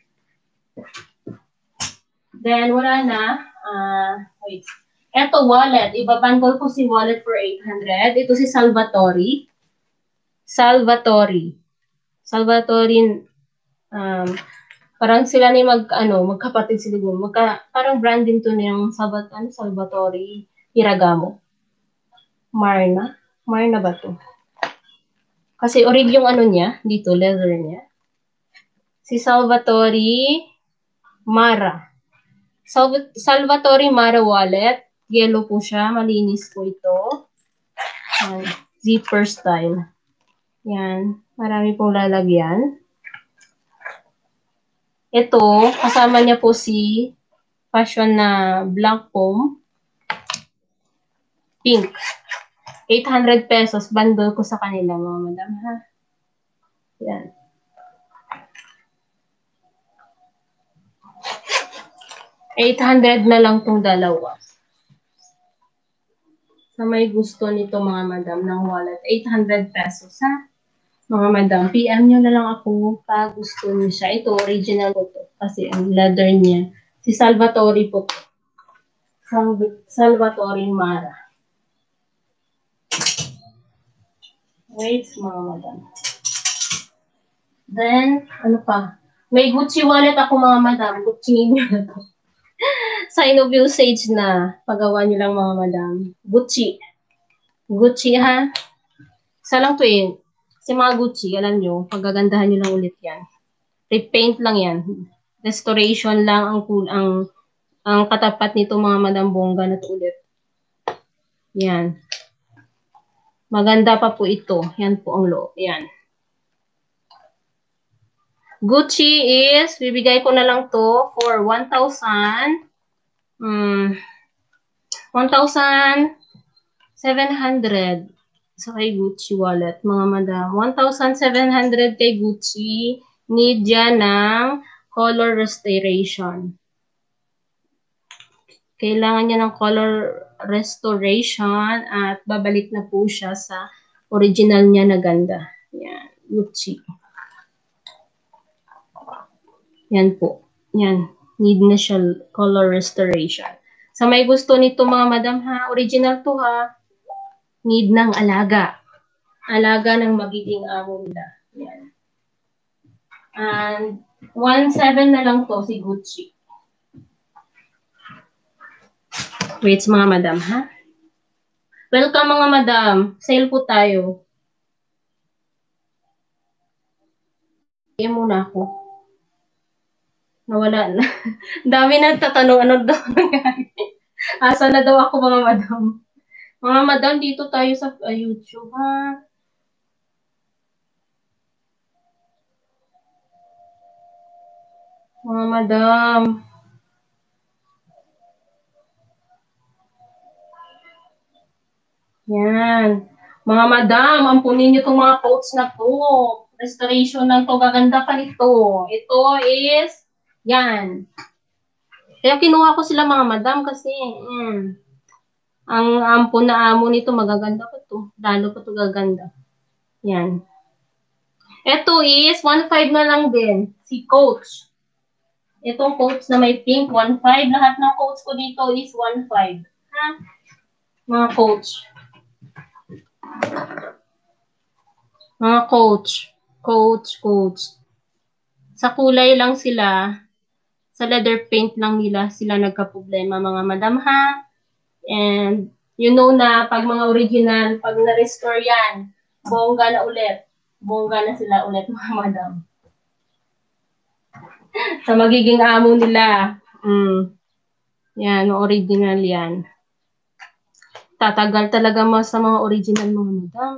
Then, wala na. Wait. Eto, wallet. Ibabundle ko si wallet for 800. Ito si Salvatore. Salvatore, parang sila ni magkapatid sila. Parang brand din to niyang Salvatore Hiragamo. Marna ba to? Kasi orig yung niya, dito, leather niya. Si Salvatore Mara. Salvatore Mara wallet. Yellow po siya. Malinis po ito. Zipper style. Yan. Marami pong lalagyan. Ito, kasama niya po si fashion na black foam. Pink. 800 pesos. Bundle ko sa kanila, mga madam, ha? Yan. $800 na lang tong dalawa. Sa may gusto nito, mga madam, ng wallet. 800 pesos, ha? Mga madam, PM nyo na lang ako pag gusto nyo siya. Ito, original po to. Kasi ang leather niya. Si Salvatore po to. Salvatore Mara. Wait, mga madam. Then, ano pa? May Gucci wallet ako mga madam. Gucci nyo na to. Sign of usage na. Pagawa nyo lang mga madam. Gucci. Gucci ha. Isa lang to eh. Kasi mga Gucci, alam nyo, pagagandahan nyo lang ulit yan. Repaint lang yan. Restoration lang ang katapat nito mga madam bongga na to ulit. Yan. Maganda pa po ito. Yan po ang loob. Yan. Gucci is, bibigay ko na lang to for 1,000. 1,700 sa kay Gucci wallet, mga madam. 1,700 kay Gucci. Need yan ng color restoration. Kailangan niya ng color restoration at babalik na po siya sa original niya na ganda. Yan, Gucci. Yan po. Yan. Need na siya color restoration. Sa may gusto nito mga madam ha, original to ha. Need ng alaga. Alaga ng magiging amo nila. Yan. And 1,700 na lang to si Gucci. Wait mga madam ha. Welcome mga madam. Sale po tayo. Kaya muna ako. Nawala na. Dami na tatanong ano daw nangyari. Asa na daw ako mga madam. Mga madam, dito tayo sa YouTube ha. Mga madam. Yan. Mga madam, ampunin nyo itong mga quotes na to. Restoration lang to. Gaganda pa ito. Ito is, yan. Kaya kinuha ko sila mga madam kasi, ang ampon na amo nito, magaganda pa to. Lalo pa to gaganda. Yan. Ito is, 1,500 na lang din. Si Coach. Itong coats na may pink, 1,500. Lahat ng coats ko dito is 1,500. Ha? Mga coach. Mga coach. Coach. Sa kulay lang sila. Sa leather paint lang nila sila nagka-problema mga madam ha. And you know na pag mga original, pag na-restore yan, bongga na ulit. Bongga na sila ulit mga madam. Sa magiging amo nila. Yan, original yan. Tatagal talaga sa mga original mga madam.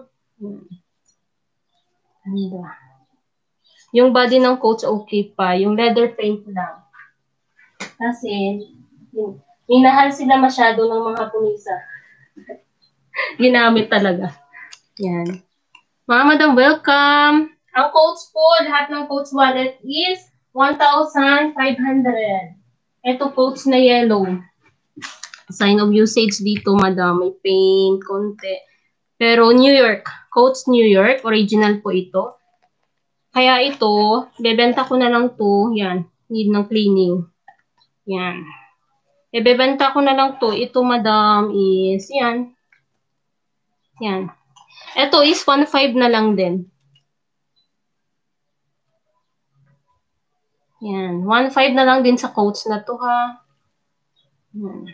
Yung body ng coach okay pa. Yung leather paint lang. Kasi, minahal sila masyado ng mga punisa. Ginamit talaga. Yan. Mga madam, welcome! Ang coach po, lahat ng coach wallet is 1,500. Ito coach na yellow. Sign of usage dito, madam. May paint, konti. Pero New York. Coach New York. Original po ito. Kaya ito, bebenta ko na lang to. Yan. Need ng cleaning. Yan. Bebenta ko na lang to. Ito, madam, is yan. Yan. Ito is 1,500 na lang din. Yan. 1,500 na lang din sa coach na to, ha. Yan.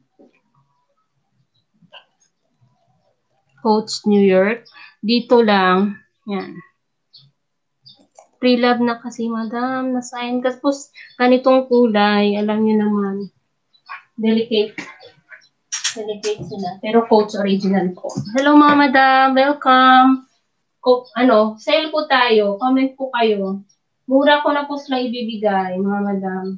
Coach New York. Dito lang. Yan. Pre-love na kasi, madam. Na-sign. Tapos, ganitong kulay. Alam niyo naman. Delicate. Delicate sila. Pero coach original po. Hello, mga madam. Welcome. Sale po tayo. Comment po kayo. Mura ko na po sila ibibigay, mga madam.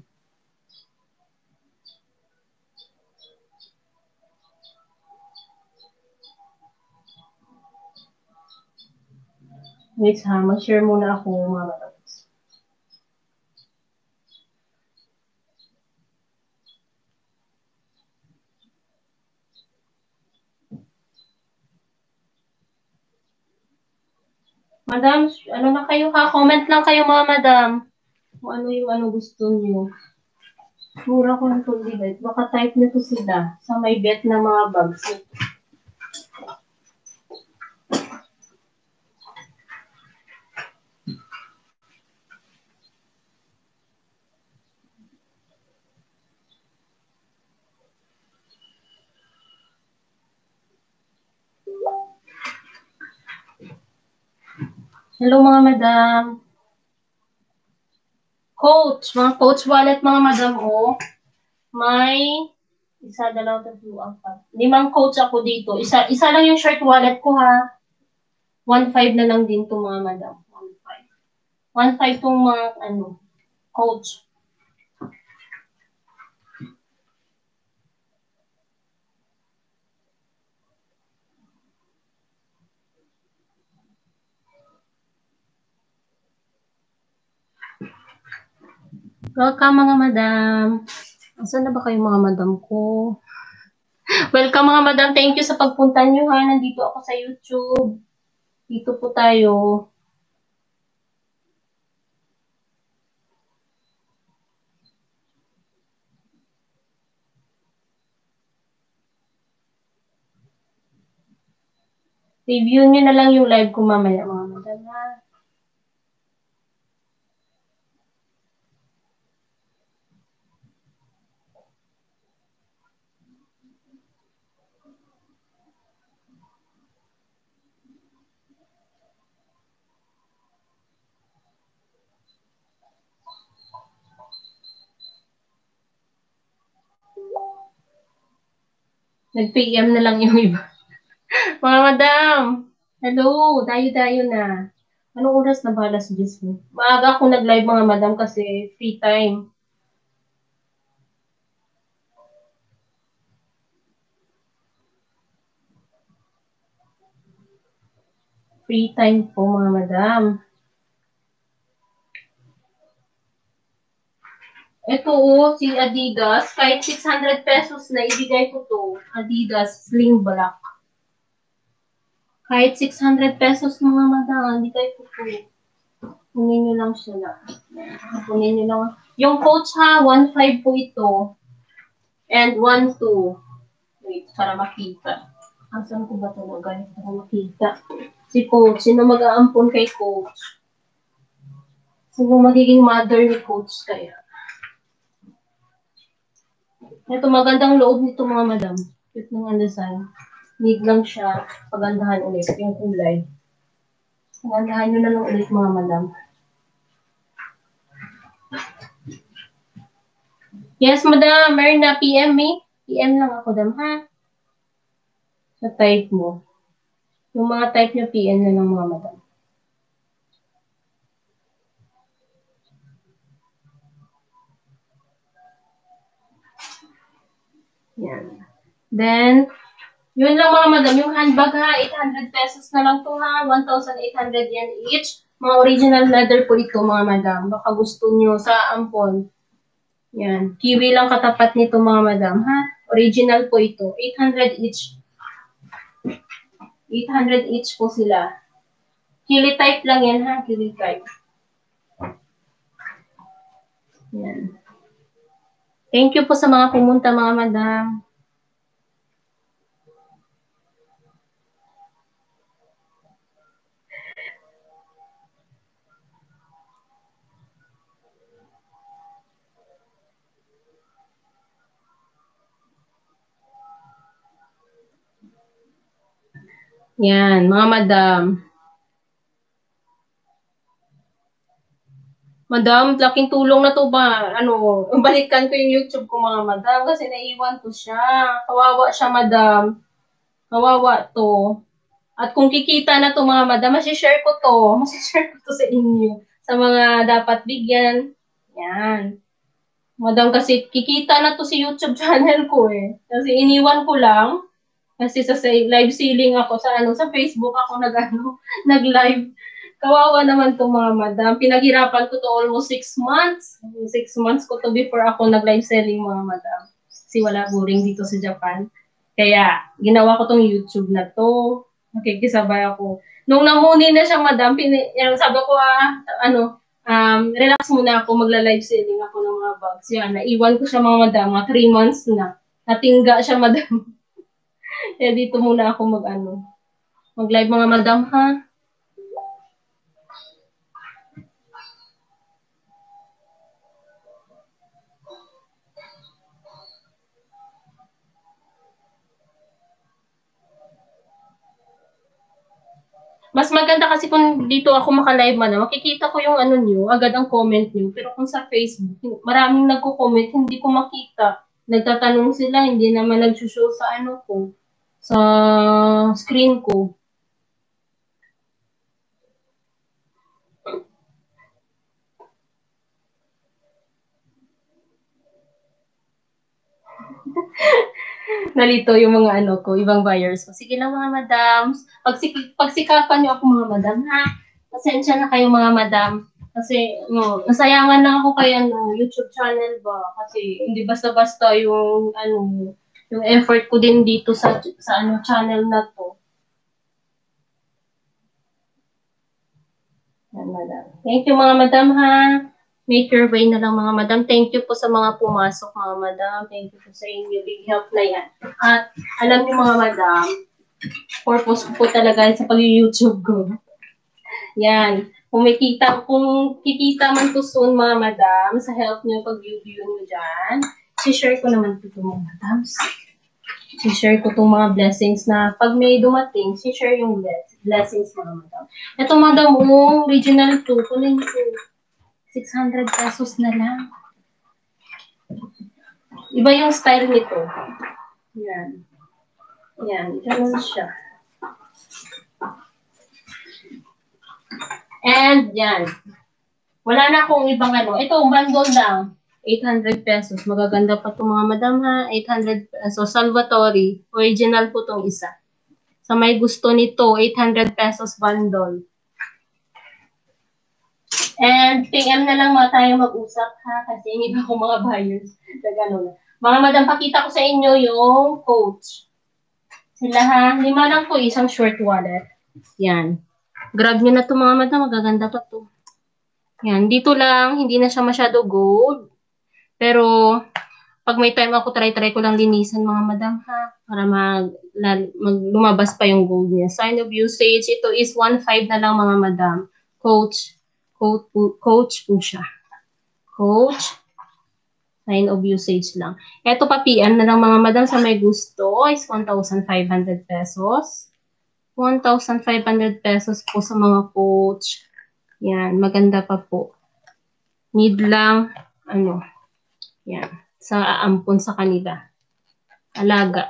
Wait ha, mag-share muna ako, mga madam. Madam, ano na kayo ha? Comment lang kayo, mga madam. Kung ano yung gusto niyo. Mura ko na ito bigay. Baka type nito sila sa may bet na mga bags. Hello mga madam. Coach, mga coach wallet mga madam, oh. May isa, dalawa, tatlo, apat. 5 coach ako dito. Isa lang yung short wallet ko ha. 1.5 na lang din to mga madam. 1.5. 1.5 tong mga coach. Welcome mga madam. Asan na ba kayo mga madam ko? Welcome mga madam. Thank you sa pagpunta nyo ha. Nandito ako sa YouTube. Dito po tayo. Review nyo na lang yung live ko mamaya mga madam ha. Nag-PM na lang yung iba. Mga madam, hello, dayo-dayo na. Anong oras na ba? Alas 10 mo? Maaga ako nag-live mga madam kasi free time. Free time po mga madam. Ito si Adidas, kahit 600 pesos na ibigay ko to. Adidas Sling Black. Kahit 600 pesos mga madam, ibigay ko to. Kunin nyo lang siya na. Kunin nyo lang. Yung coach ha, 1.5 po ito. And 1.2. Wait, para makita. Asan ko ba talaga? Para makita. Si coach. Sino mag-aampon kay coach? Sino magiging mother ni coach kaya? Ito, magandang loob nito mga madam. Cute ng design. Need lang siya. Pagandahan ulit yung kulay. Pagandahan nyo na lang ulit mga madam. Yes, madam. Meron na PM me. PM lang ako, dam, ha? Sa type mo. Yung mga type nyo, PM na lang mga madam. Yan. Then, yun lang mga madam. Yung handbag ha, 800 pesos na lang to ha. 1,800 yen each. Mga original leather po ito mga madam. Baka gusto nyo sa ampon. Yan. Kiwi lang katapat nito mga madam ha. Original po ito. 800 each. 800 each po sila. Kili type lang yan ha. Kili type. Yan. Thank you po sa mga pumunta mga madam. Yan, mga madam. Madam, laking tulong na to ba? Balikan ko yung YouTube ko mga madam kasi naiwan ko siya. Kawawa siya madam. Kawawa to. At kung kikita na to mga madam, masishare ko to. Masishare ko to sa inyo. Sa mga dapat bigyan. Yan. Madam, kasi kikita na to si YouTube channel ko eh. Kasi iniwan ko lang. Kasi sa live selling ako sa Facebook ako nag-live. Kawawa naman to mga madam. Pinaghirapan ko to almost 6 months. 6 months ko to before ako nag-live selling mga madam. Kasi wala boring dito sa Japan. Kaya ginawa ko tong YouTube na to. Nakikisabay ako. Nung namuni na siya madam, sabi ko relax muna ako, magla-live selling ako ng mga bags. Yan, naiwan ko siya mga madam, mga 3 months na. Natingga siya madam. Kaya dito muna ako mag-live mga madam ha. Mas Mas maganda kasi kung dito ako makalive man, makikita ko yung ano nyo, agad ang comment nyo. Pero kung sa Facebook, maraming nagko-comment, hindi ko makita. Nagtatanong sila, hindi naman nagsushow sa ano ko, sa screen ko. Nalito yung mga ano ko, ibang buyers ko. Sige lang mga madams, pagsikapan nyo ako mga madam ha. Pasensya na kayo mga madam. Kasi no, nasayangan lang ako kay ano, YouTube channel ba. Kasi hindi basta-basta yung ano, yung effort ko din dito sa ano channel na to. Yan, madam. Thank you mga madam ha. Make your way na lang mga madam. Thank you po sa mga pumasok mga madam. Thank you po sa inyo. Big help na yan. At alam niyo mga madam, purpose ko po talaga sa pag-YouTube ko. Yan. Kung kikita man po soon mga madam, sa help niyo pag-view nyo dyan, share ko naman po ito mga madam. Share ko itong mga blessings na pag may dumating, share yung blessings mga madam. Ito madam, original to. Kunin ko. 600 pesos na lang. Iba yung style nito. Yan. Yan. Ganun siya. And yan. Wala na akong ibang ano. Ito, bundle lang. 800 pesos. Magaganda pa itong mga madam ha. 800 pesos. Salvatore. Original po itong isa. Sa may gusto nito, 800 pesos bundle. And PM na lang mga tayo mag-usap ha. Kasi hindi pa ako mga buyers. Na gano'n. Mga madam, pakita ko sa inyo yung coach. Sila ha. 5 lang po. Isang short wallet. Yan. Grab nyo na ito mga madam. Magaganda pa ito. Yan. Dito lang. Hindi na siya masyado gold. Pero, pag may time ako, try ko lang linisan mga madam ha. Para lumabas pa yung gold niya. Sign of usage. Ito is 1.5 na lang mga madam. Coach po siya. Coach. Sign of usage lang. Ito pa PM na lang mga madam sa may gusto is 1,500 pesos. 1,500 pesos po sa mga coach. Yan. Maganda pa po. Need lang, ano, yan. Sa aampon sa kanila. Alaga.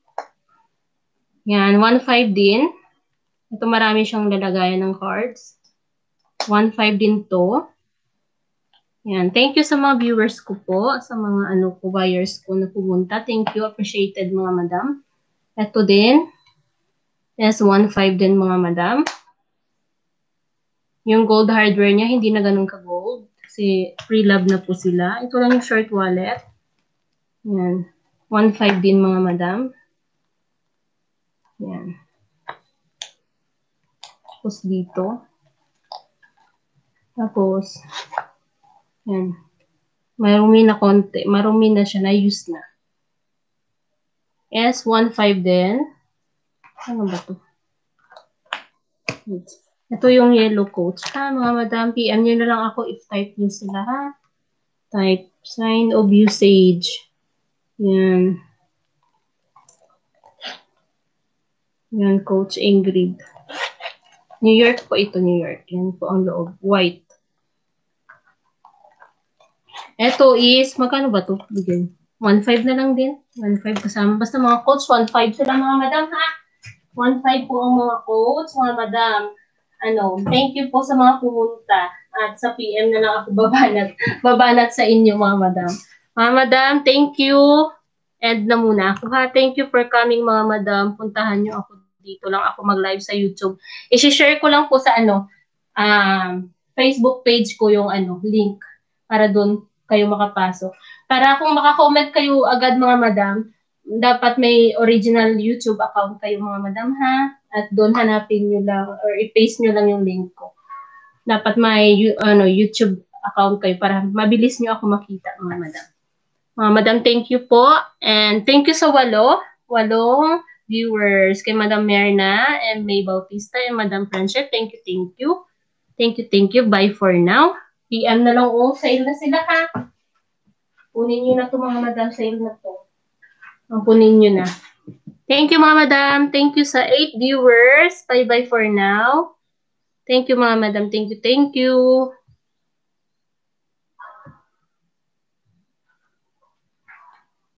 Yan. 1.5 din. Ito marami siyang lalagayan ng cards. 1.5 din to. Yan. Thank you sa mga viewers ko po. Sa mga ano ko, buyers ko na pumunta. Thank you. Appreciated mga madam. Ito din. Yes, 1.5 din mga madam. Yung gold hardware niya, hindi na ganun ka-gold. Kasi pre-love na po sila. Ito lang yung short wallet. Yan. 1.5 din mga madam. Yan. Tapos dito. Tapos, yan. Marumi na konti. Marumi na siya. Na-use na. Yes, 1.5 din. Ano ba to? Ito yung yellow coach. Ha, mga madam, PM nyo na lang ako if type nyo sila, ha? Type. Sign of usage. Yan. Yan, Coach Ingrid. New York po ito, New York. Yan po ang loob. White. Ito is, magkano ba ito? 1.5 na lang din. 1.5 kasama. Basta mga coach, 1.5 sila mga madam, ha? 1.5 po ang mga coach, mga madam. Ano, thank you po sa mga pumunta. At sa PM na lang ako babanat sa inyo, mga madam. Mga madam, thank you. End na muna ako, ha? Thank you for coming, mga madam. Puntahan nyo ako dito lang ako mag-live sa YouTube. I-share ko lang po sa ano, Facebook page ko yung ano, link para doon kayo makapasok. Para kung makakomment kayo agad mga madam, dapat may original YouTube account kayo mga madam ha. At doon hanapin nyo lang or i-paste nyo lang yung link ko. Dapat may YouTube account kayo para mabilis nyo ako makita mga madam. Mga madam, thank you po. And thank you sa walong viewers. Kay Madam Merna and May Bautista and Madam Friendship. Thank you, thank you. Thank you, thank you. Bye for now. PM na lang. Sale na sila ha. Kunin nyo na ito mga madam. Sale na to. Kunin nyo na. Thank you mga madam. Thank you sa 8 viewers. Bye-bye for now. Thank you, mga madam. Thank you, thank you.